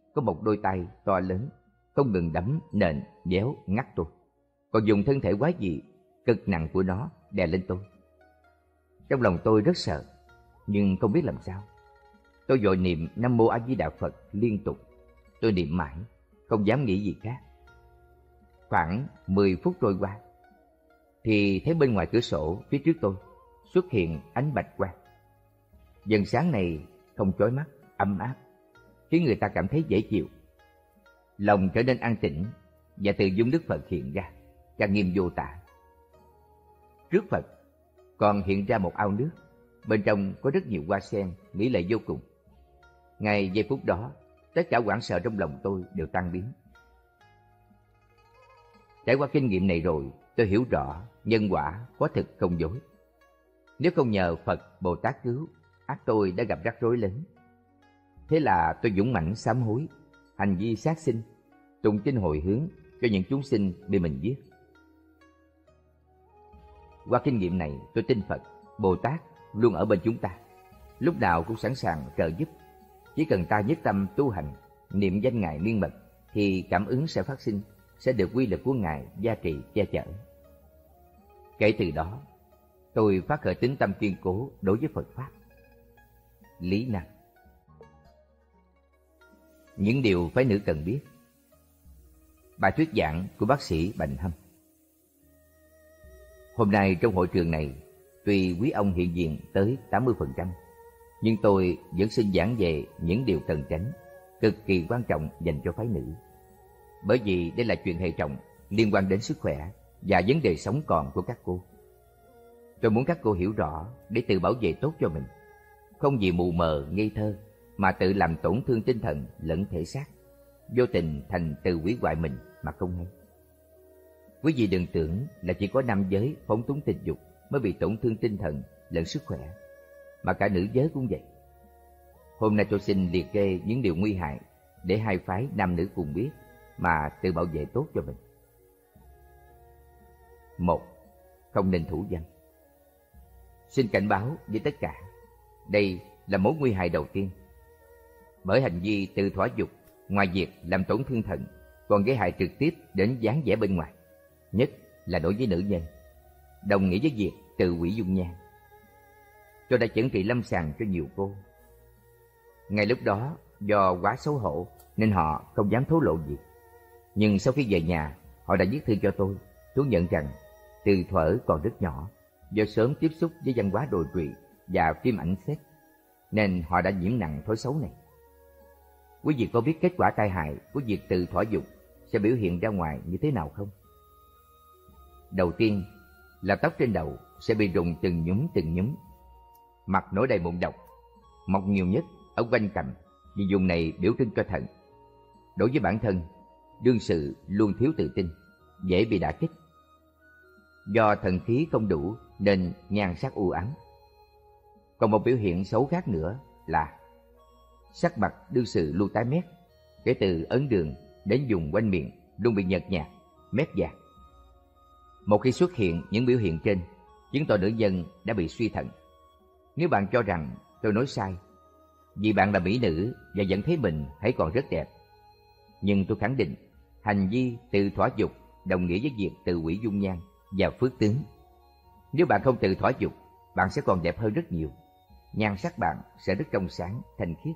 có một đôi tay to lớn, không ngừng đấm nền, déo, ngắt tôi, còn dùng thân thể quái dị, cực nặng của nó đè lên tôi. Trong lòng tôi rất sợ, nhưng không biết làm sao. Tôi vội niệm Nam Mô A Di Đà Phật liên tục. Tôi niệm mãi, không dám nghĩ gì khác. Khoảng mười phút trôi qua, thì thấy bên ngoài cửa sổ phía trước tôi xuất hiện ánh bạch quang. Dần sáng này không chói mắt, ấm áp, khiến người ta cảm thấy dễ chịu. Lòng trở nên an tĩnh, và từ dung Đức Phật hiện ra, trang nghiêm vô tả. Trước Phật còn hiện ra một ao nước, bên trong có rất nhiều hoa sen mỹ lệ vô cùng. Ngay giây phút đó, tất cả hoảng sợ trong lòng tôi đều tan biến. Trải qua kinh nghiệm này rồi, tôi hiểu rõ nhân quả có thực không dối. Nếu không nhờ Phật Bồ Tát cứu, ắt tôi đã gặp rắc rối lớn. Thế là tôi dũng mãnh sám hối, hành vi sát sinh, tụng kinh hồi hướng cho những chúng sinh bị mình giết. Qua kinh nghiệm này, tôi tin Phật Bồ Tát luôn ở bên chúng ta, lúc nào cũng sẵn sàng trợ giúp. Chỉ cần ta nhất tâm tu hành, niệm danh Ngài miên mật, thì cảm ứng sẽ phát sinh, sẽ được quy lực của Ngài gia trì che chở. Kể từ đó, tôi phát khởi tín tâm kiên cố đối với Phật Pháp. Lý Năng. Những điều phái nữ cần biết. Bài thuyết giảng của bác sĩ Bành Hâm. Hôm nay trong hội trường này, tuy quý ông hiện diện tới tám mươi phần trăm, nhưng tôi vẫn xin giảng về những điều cần tránh, cực kỳ quan trọng dành cho phái nữ. Bởi vì đây là chuyện hệ trọng, liên quan đến sức khỏe và vấn đề sống còn của các cô. Tôi muốn các cô hiểu rõ để tự bảo vệ tốt cho mình, không vì mù mờ, ngây thơ mà tự làm tổn thương tinh thần lẫn thể xác, vô tình thành tự hủy hoại mình mà không hay. Quý vị đừng tưởng là chỉ có nam giới phóng túng tình dục mới bị tổn thương tinh thần lẫn sức khỏe, mà cả nữ giới cũng vậy. Hôm nay tôi xin liệt kê những điều nguy hại để hai phái nam nữ cùng biết mà tự bảo vệ tốt cho mình. Một, không nên thủ dâm. Xin cảnh báo với tất cả, đây là mối nguy hại đầu tiên. Bởi hành vi tự thỏa dục, ngoài việc làm tổn thương thận, còn gây hại trực tiếp đến dáng vẻ bên ngoài, nhất là đối với nữ nhân, đồng nghĩa với việc tự hủy dung nhan. Tôi đã chẩn trị lâm sàng cho nhiều cô. Ngay lúc đó, do quá xấu hổ nên họ không dám thổ lộ gì. Nhưng sau khi về nhà, họ đã viết thư cho tôi, thú nhận rằng từ thuở còn rất nhỏ, do sớm tiếp xúc với văn hóa đồi trụy và phim ảnh sex, nên họ đã nhiễm nặng thói xấu này. Quý vị có biết kết quả tai hại của việc tự thỏa dục sẽ biểu hiện ra ngoài như thế nào không? Đầu tiên là tóc trên đầu sẽ bị rụng từng nhúm từng nhúm, mặt nổi đầy mụn độc, mọc nhiều nhất ở quanh cằm vì vùng này biểu trưng cho thận. Đối với bản thân, đương sự luôn thiếu tự tin, dễ bị đả kích. Do thần khí không đủ nên nhan sắc u ám. Còn một biểu hiện xấu khác nữa là sắc mặt đương sự luôn tái mét, kể từ ấn đường đến vùng quanh miệng luôn bị nhợt nhạt, mét vàng. Một khi xuất hiện những biểu hiện trên, chứng tỏ nữ nhân đã bị suy thận. Nếu bạn cho rằng tôi nói sai, vì bạn là mỹ nữ và vẫn thấy mình hãy còn rất đẹp, nhưng tôi khẳng định hành vi tự thỏa dục đồng nghĩa với việc tự hủy dung nhan và phước tướng. Nếu bạn không tự thỏa dục, bạn sẽ còn đẹp hơn rất nhiều. Nhan sắc bạn sẽ rất trong sáng, thanh khiết.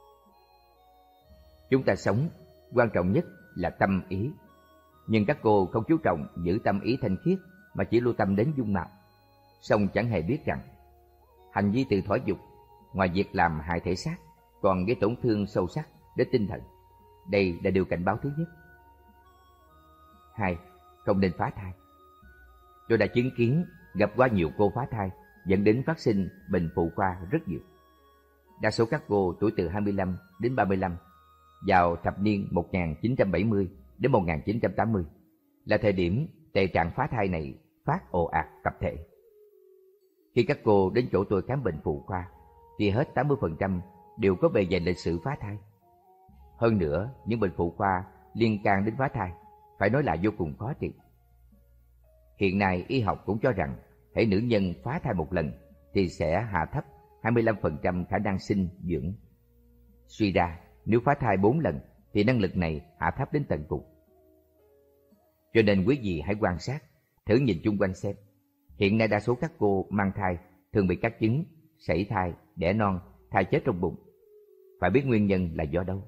Chúng ta sống, quan trọng nhất là tâm ý. Nhưng các cô không chú trọng giữ tâm ý thanh khiết mà chỉ lưu tâm đến dung mạo. Song chẳng hề biết rằng hành vi tự thỏa dục, ngoài việc làm hại thể xác, còn gây tổn thương sâu sắc đến tinh thần. Đây là điều cảnh báo thứ nhất. Hai, không nên phá thai. Tôi đã chứng kiến gặp qua nhiều cô phá thai dẫn đến phát sinh bệnh phụ khoa rất nhiều. Đa số các cô tuổi từ hai mươi lăm đến ba mươi lăm vào thập niên một nghìn chín trăm bảy mươi đến một nghìn chín trăm tám mươi là thời điểm tệ trạng phá thai này phát ồ ạt tập thể. Khi các cô đến chỗ tôi khám bệnh phụ khoa thì hết tám mươi phần trăm đều có bề dày lịch sử phá thai. Hơn nữa, những bệnh phụ khoa liên can đến phá thai phải nói là vô cùng khó trị. Hiện nay y học cũng cho rằng hễ nữ nhân phá thai một lần thì sẽ hạ thấp hai mươi lăm phần trăm khả năng sinh dưỡng. Suy ra, nếu phá thai bốn lần thì năng lực này hạ thấp đến tận cùng. Cho nên quý vị hãy quan sát, thử nhìn chung quanh xem. Hiện nay đa số các cô mang thai thường bị các chứng sảy thai, đẻ non, thai chết trong bụng. Phải biết nguyên nhân là do đâu?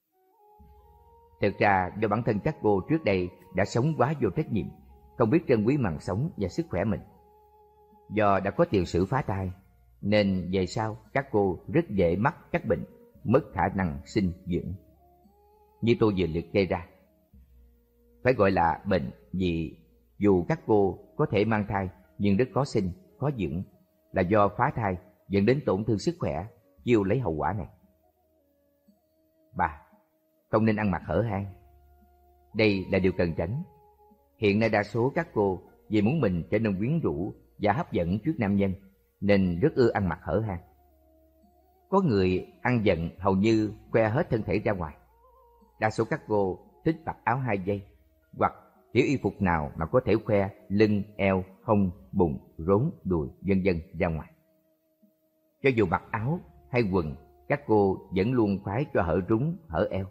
Thực ra do bản thân các cô trước đây đã sống quá vô trách nhiệm, không biết trân quý mạng sống và sức khỏe mình. Do đã có tiền sử phá thai, nên về sau các cô rất dễ mắc các bệnh, mất khả năng sinh dưỡng. Như tôi vừa liệt kê ra. Phải gọi là bệnh vì dù các cô có thể mang thai nhưng rất khó sinh, khó dưỡng, là do phá thai dẫn đến tổn thương sức khỏe, chịu lấy hậu quả này. Ba, không nên ăn mặc hở hang. Đây là điều cần tránh. Hiện nay đa số các cô vì muốn mình trở nên quyến rũ và hấp dẫn trước nam nhân nên rất ưa ăn mặc hở hang. Có người ăn giận hầu như khoe hết thân thể ra ngoài. Đa số các cô thích mặc áo hai dây hoặc kiểu y phục nào mà có thể khoe lưng, eo, hông, bụng, rốn, đùi, vân vân ra ngoài. Cho dù mặc áo hay quần, các cô vẫn luôn khoái cho hở rúng, hở eo.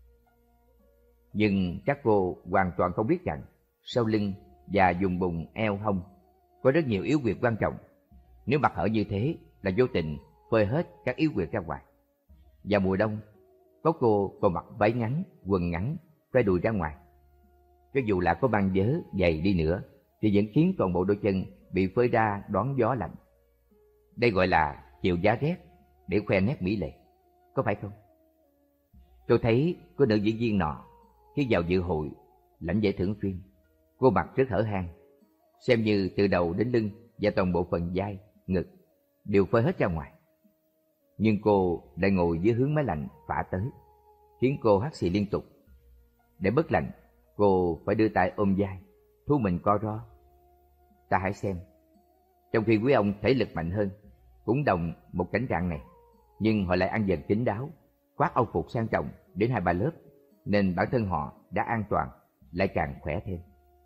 Nhưng các cô hoàn toàn không biết rằng sau lưng và vùng bụng, eo, hông có rất nhiều yếu huyệt quan trọng. Nếu mặc hở như thế là vô tình phơi hết các yếu huyệt ra ngoài. Vào mùa đông, có cô còn mặc váy ngắn, quần ngắn, khoe đùi ra ngoài. Cho dù là có mang vớ, giày đi nữa thì vẫn khiến toàn bộ đôi chân bị phơi ra đón gió lạnh. Đây gọi là chịu giá rét để khoe nét mỹ lệ, có phải không? Tôi thấy có nữ diễn viên nọ khi vào dự hội lãnh giải thưởng phim, cô mặc rất hở hang, xem như từ đầu đến lưng và toàn bộ phần vai, ngực đều phơi hết ra ngoài. Nhưng cô lại ngồi dưới hướng máy lạnh phả tới, khiến cô hắt xì liên tục. Để bớt lạnh, cô phải đưa tay ôm vai, thu mình co ro. Ta hãy xem, trong khi quý ông thể lực mạnh hơn, cũng đồng một cảnh trạng này, nhưng họ lại ăn dần kín đáo, khoác âu phục sang trọng đến hai ba lớp, nên bản thân họ đã an toàn, lại càng khỏe thêm.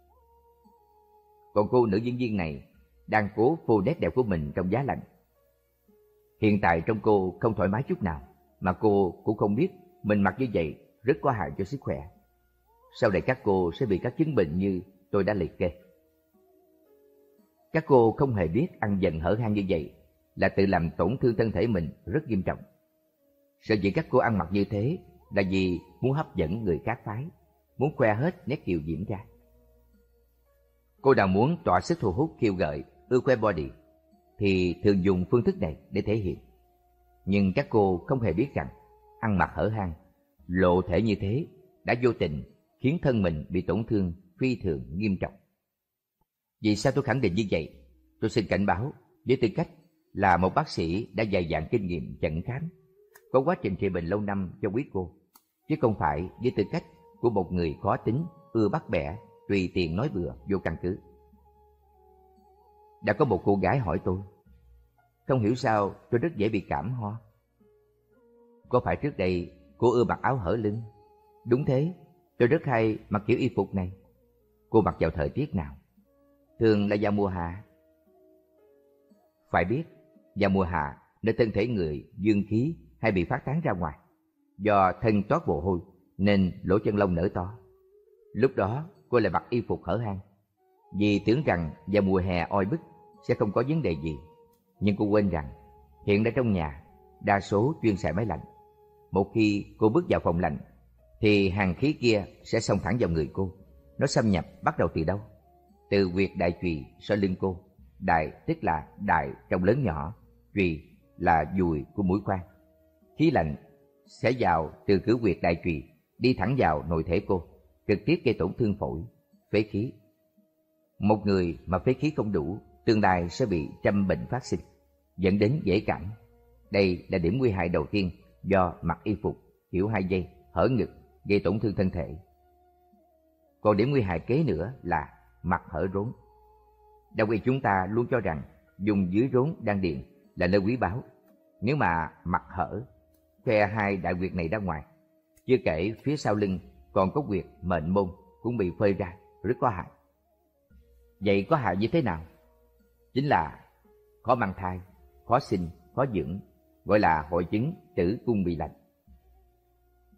Còn cô nữ diễn viên này đang cố phô nét đẹp của mình trong giá lạnh. Hiện tại trong cô không thoải mái chút nào, mà cô cũng không biết mình mặc như vậy rất có hại cho sức khỏe. Sau này các cô sẽ bị các chứng bệnh như tôi đã liệt kê. Các cô không hề biết ăn dần hở hang như vậy là tự làm tổn thương thân thể mình rất nghiêm trọng. Sở dĩ các cô ăn mặc như thế là vì muốn hấp dẫn người khác phái, muốn khoe hết nét kiều diễm ra. Cô nào muốn tỏa sức thu hút, khiêu gợi, ưa khoe body thì thường dùng phương thức này để thể hiện. Nhưng các cô không hề biết rằng ăn mặc hở hang, lộ thể như thế đã vô tình khiến thân mình bị tổn thương phi thường nghiêm trọng. Vì sao tôi khẳng định như vậy? Tôi xin cảnh báo với tư cách là một bác sĩ đã dày dạn kinh nghiệm chẩn khám, có quá trình trị bệnh lâu năm cho quý cô, chứ không phải với tư cách của một người khó tính, ưa bắt bẻ, tùy tiện nói bừa vô căn cứ. Đã có một cô gái hỏi tôi, không hiểu sao tôi rất dễ bị cảm ho. Có phải trước đây cô ưa mặc áo hở lưng? Đúng thế, tôi rất hay mặc kiểu y phục này. Cô mặc vào thời tiết nào? Thường là vào mùa hạ. Phải biết, vào mùa hạ, nơi thân thể người dương khí hay bị phát tán ra ngoài. Do thân toát mồ hôi nên lỗ chân lông nở to. Lúc đó cô lại mặc y phục hở hang, vì tưởng rằng vào mùa hè oi bức sẽ không có vấn đề gì. Nhưng cô quên rằng hiện nay trong nhà đa số chuyên xài máy lạnh. Một khi cô bước vào phòng lạnh thì hàng khí kia sẽ xông thẳng vào người cô. Nó xâm nhập bắt đầu từ đâu? Từ huyệt đại chùy sau lưng cô. Đại tức là đại trong lớn nhỏ, chùy là dùi của mũi khoan. Khí lạnh sẽ vào từ cửa huyệt đại chùy đi thẳng vào nội thể cô, trực tiếp gây tổn thương phổi, phế khí. Một người mà phế khí không đủ, tương lai sẽ bị trăm bệnh phát sinh, dẫn đến dễ cảm. Đây là điểm nguy hại đầu tiên do mặc y phục kiểu hai dây, hở ngực, gây tổn thương thân thể. Còn điểm nguy hại kế nữa là mặc hở rốn. Đông y chúng ta luôn cho rằng dùng dưới rốn đan điền là nơi quý báu. Nếu mà mặc hở, khoe hai đại huyệt này ra ngoài, chưa kể phía sau lưng còn có huyệt mệnh môn cũng bị phơi ra, rất có hại. Vậy có hại như thế nào? Chính là khó mang thai, khó sinh, khó dưỡng, gọi là hội chứng tử cung bị lạnh.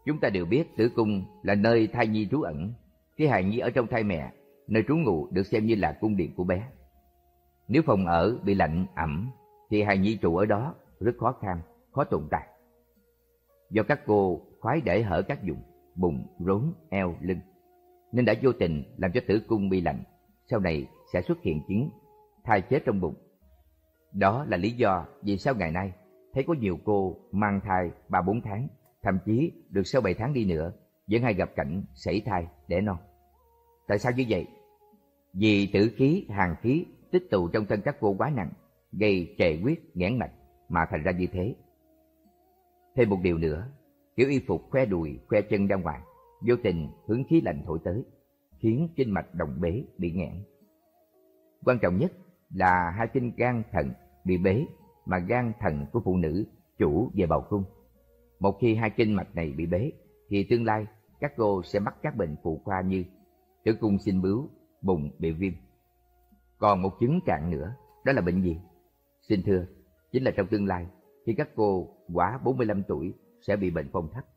Chúng ta đều biết tử cung là nơi thai nhi trú ẩn. Khi hài nhi ở trong thai mẹ, nơi trú ngụ được xem như là cung điện của bé. Nếu phòng ở bị lạnh, ẩm, thì hài nhi trụ ở đó rất khó khăn, khó tồn tại. Do các cô khoái để hở các vùng, bụng, rốn, eo, lưng, nên đã vô tình làm cho tử cung bị lạnh, sau này sẽ xuất hiện chứng thai chết trong bụng. Đó là lý do vì sao ngày nay thấy có nhiều cô mang thai ba bốn tháng, thậm chí được sáu bảy tháng đi nữa, vẫn hay gặp cảnh sảy thai đẻ non. Tại sao như vậy? Vì tử khí, hàn khí tích tụ trong thân các cô quá nặng, gây trệ huyết, nghẽn mạch mà thành ra như thế. Thêm một điều nữa, kiểu y phục khoe đùi, khoe chân ra ngoài, vô tình hướng khí lạnh thổi tới, khiến kinh mạch đồng bế bị nghẽn. Quan trọng nhất là hai kinh gan thận bị bế, mà gan thận của phụ nữ chủ về bầu cung. Một khi hai kinh mạch này bị bế, thì tương lai các cô sẽ mắc các bệnh phụ khoa như tử cung sinh bướu, bụng bị viêm. Còn một chứng trạng nữa, đó là bệnh gì? Xin thưa, chính là trong tương lai, khi các cô quá bốn mươi lăm tuổi sẽ bị bệnh phong thấp.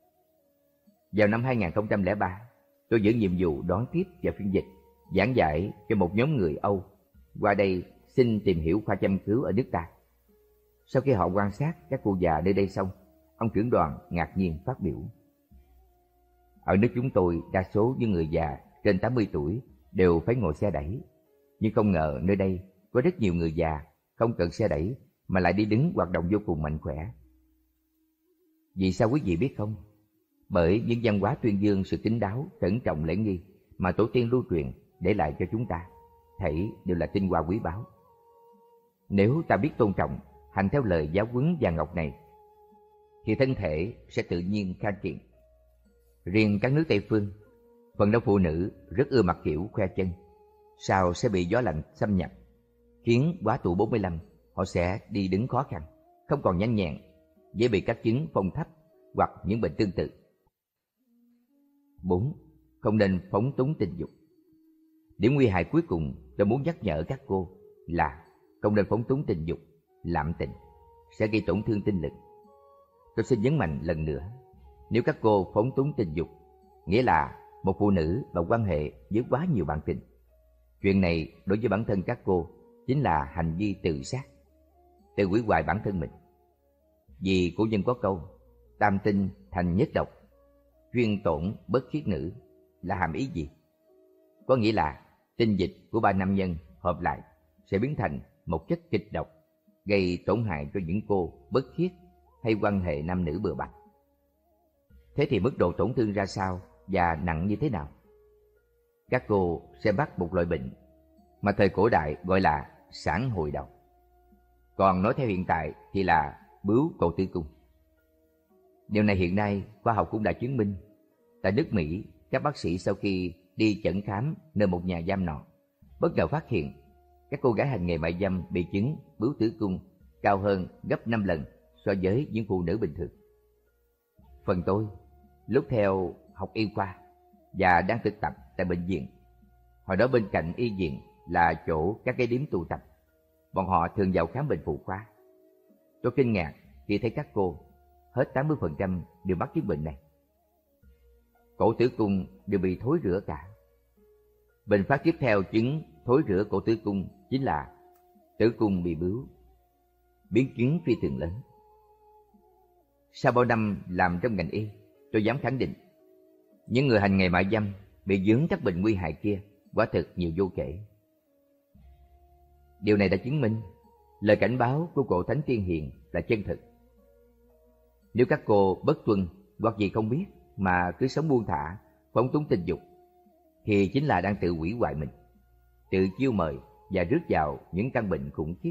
Vào năm hai nghìn không trăm lẻ ba, tôi giữ nhiệm vụ đón tiếp và phiên dịch, giảng dạy cho một nhóm người Âu qua đây xin tìm hiểu khoa châm cứu ở nước ta. Sau khi họ quan sát các cụ già nơi đây xong, ông trưởng đoàn ngạc nhiên phát biểu: ở nước chúng tôi, đa số những người già trên tám mươi tuổi đều phải ngồi xe đẩy, nhưng không ngờ nơi đây có rất nhiều người già không cần xe đẩy mà lại đi đứng hoạt động vô cùng mạnh khỏe. Vì sao quý vị biết không? Bởi những văn hóa tuyên dương sự kín đáo, cẩn trọng lễ nghi mà tổ tiên lưu truyền để lại cho chúng ta, thảy đều là tinh hoa quý báu. Nếu ta biết tôn trọng, hành theo lời giáo huấn vàng ngọc này, thì thân thể sẽ tự nhiên khang kiện. Riêng các nước Tây phương, phần đông phụ nữ rất ưa mặc kiểu khoe chân, sau sẽ bị gió lạnh xâm nhập, khiến quá tuổi bốn mươi lăm họ sẽ đi đứng khó khăn, không còn nhanh nhẹn, dễ bị các chứng phong thấp hoặc những bệnh tương tự. bốn. Không nên phóng túng tình dục. Điểm nguy hại cuối cùng tôi muốn nhắc nhở các cô là không nên phóng túng tình dục, lạm tình, sẽ gây tổn thương tinh lực. Tôi xin nhấn mạnh lần nữa, nếu các cô phóng túng tình dục, nghĩa là một phụ nữ và quan hệ với quá nhiều bạn tình. Chuyện này đối với bản thân các cô chính là hành vi tự sát, tự hủy hoại bản thân mình. Vì cổ nhân có câu tam tinh thành nhất độc, chuyên tổn bất khiết nữ, là hàm ý gì? Có nghĩa là tinh dịch của ba nam nhân hợp lại sẽ biến thành một chất kịch độc, gây tổn hại cho những cô bất khiết hay quan hệ nam nữ bừa bãi. Thế thì mức độ tổn thương ra sao và nặng như thế nào? Các cô sẽ mắc một loại bệnh mà thời cổ đại gọi là sản hồi độc, còn nói theo hiện tại thì là bướu cổ tử cung. Điều này hiện nay khoa học cũng đã chứng minh. Tại nước Mỹ, các bác sĩ sau khi đi chẩn khám nơi một nhà giam nọ, bất ngờ phát hiện các cô gái hành nghề mại dâm bị chứng bướu tử cung cao hơn gấp năm lần so với những phụ nữ bình thường. Phần tôi, lúc theo học y khoa và đang thực tập tại bệnh viện, hồi đó bên cạnh y viện là chỗ các cái điếm tụ tập, bọn họ thường vào khám bệnh phụ khoa. Tôi kinh ngạc khi thấy các cô hết tám mươi phần trăm đều mắc chứng bệnh này. Cổ tử cung đều bị thối rữa cả. Bệnh phát tiếp theo chứng thối rữa cổ tử cung chính là tử cung bị bướu, biến chứng phi thường lớn. Sau bao năm làm trong ngành y, tôi dám khẳng định, những người hành nghề mại dâm bị vướng các bệnh nguy hại kia quả thực nhiều vô kể. Điều này đã chứng minh lời cảnh báo của cộ Thánh Tiên Hiền là chân thực. Nếu các cô bất tuân hoặc gì không biết mà cứ sống buông thả, phóng túng tình dục, thì chính là đang tự hủy hoại mình, tự chiêu mời và rước vào những căn bệnh khủng khiếp.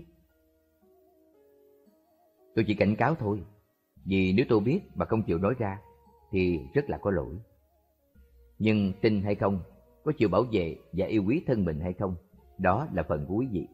Tôi chỉ cảnh cáo thôi, vì nếu tôi biết mà không chịu nói ra thì rất là có lỗi. Nhưng tin hay không, có chịu bảo vệ và yêu quý thân mình hay không, đó là phần của quý vị.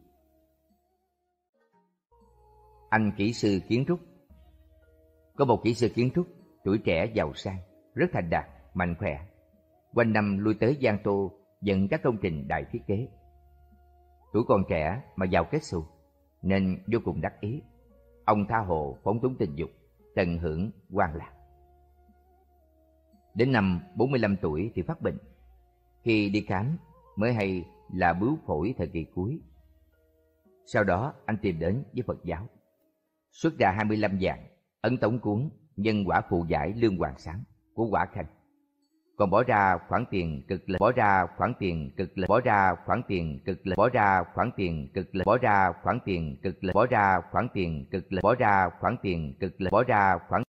Anh kỹ sư kiến trúc. Có một kỹ sư kiến trúc tuổi trẻ giàu sang, rất thành đạt, mạnh khỏe, quanh năm lui tới Giang Tô dẫn các công trình đại thiết kế. Tuổi còn trẻ mà giàu kết xù nên vô cùng đắc ý. Ông tha hồ phóng túng tình dục, tận hưởng quan lạc. Đến năm bốn mươi lăm tuổi thì phát bệnh. Khi đi khám mới hay là bướu phổi thời kỳ cuối. Sau đó anh tìm đến với Phật giáo, xuất ra hai mươi lăm dạng ấn tống cuốn Nhân quả phù giải Lương Hoàng Sám của Quả Khanh, còn bỏ ra khoản tiền cực lớn, bỏ ra khoản tiền cực lớn, bỏ ra khoản tiền cực lớn, bỏ ra khoản tiền cực lớn, bỏ ra khoản tiền cực lớn, bỏ ra khoản tiền cực lớn, bỏ ra khoản tiền cực lớn, bỏ ra khoản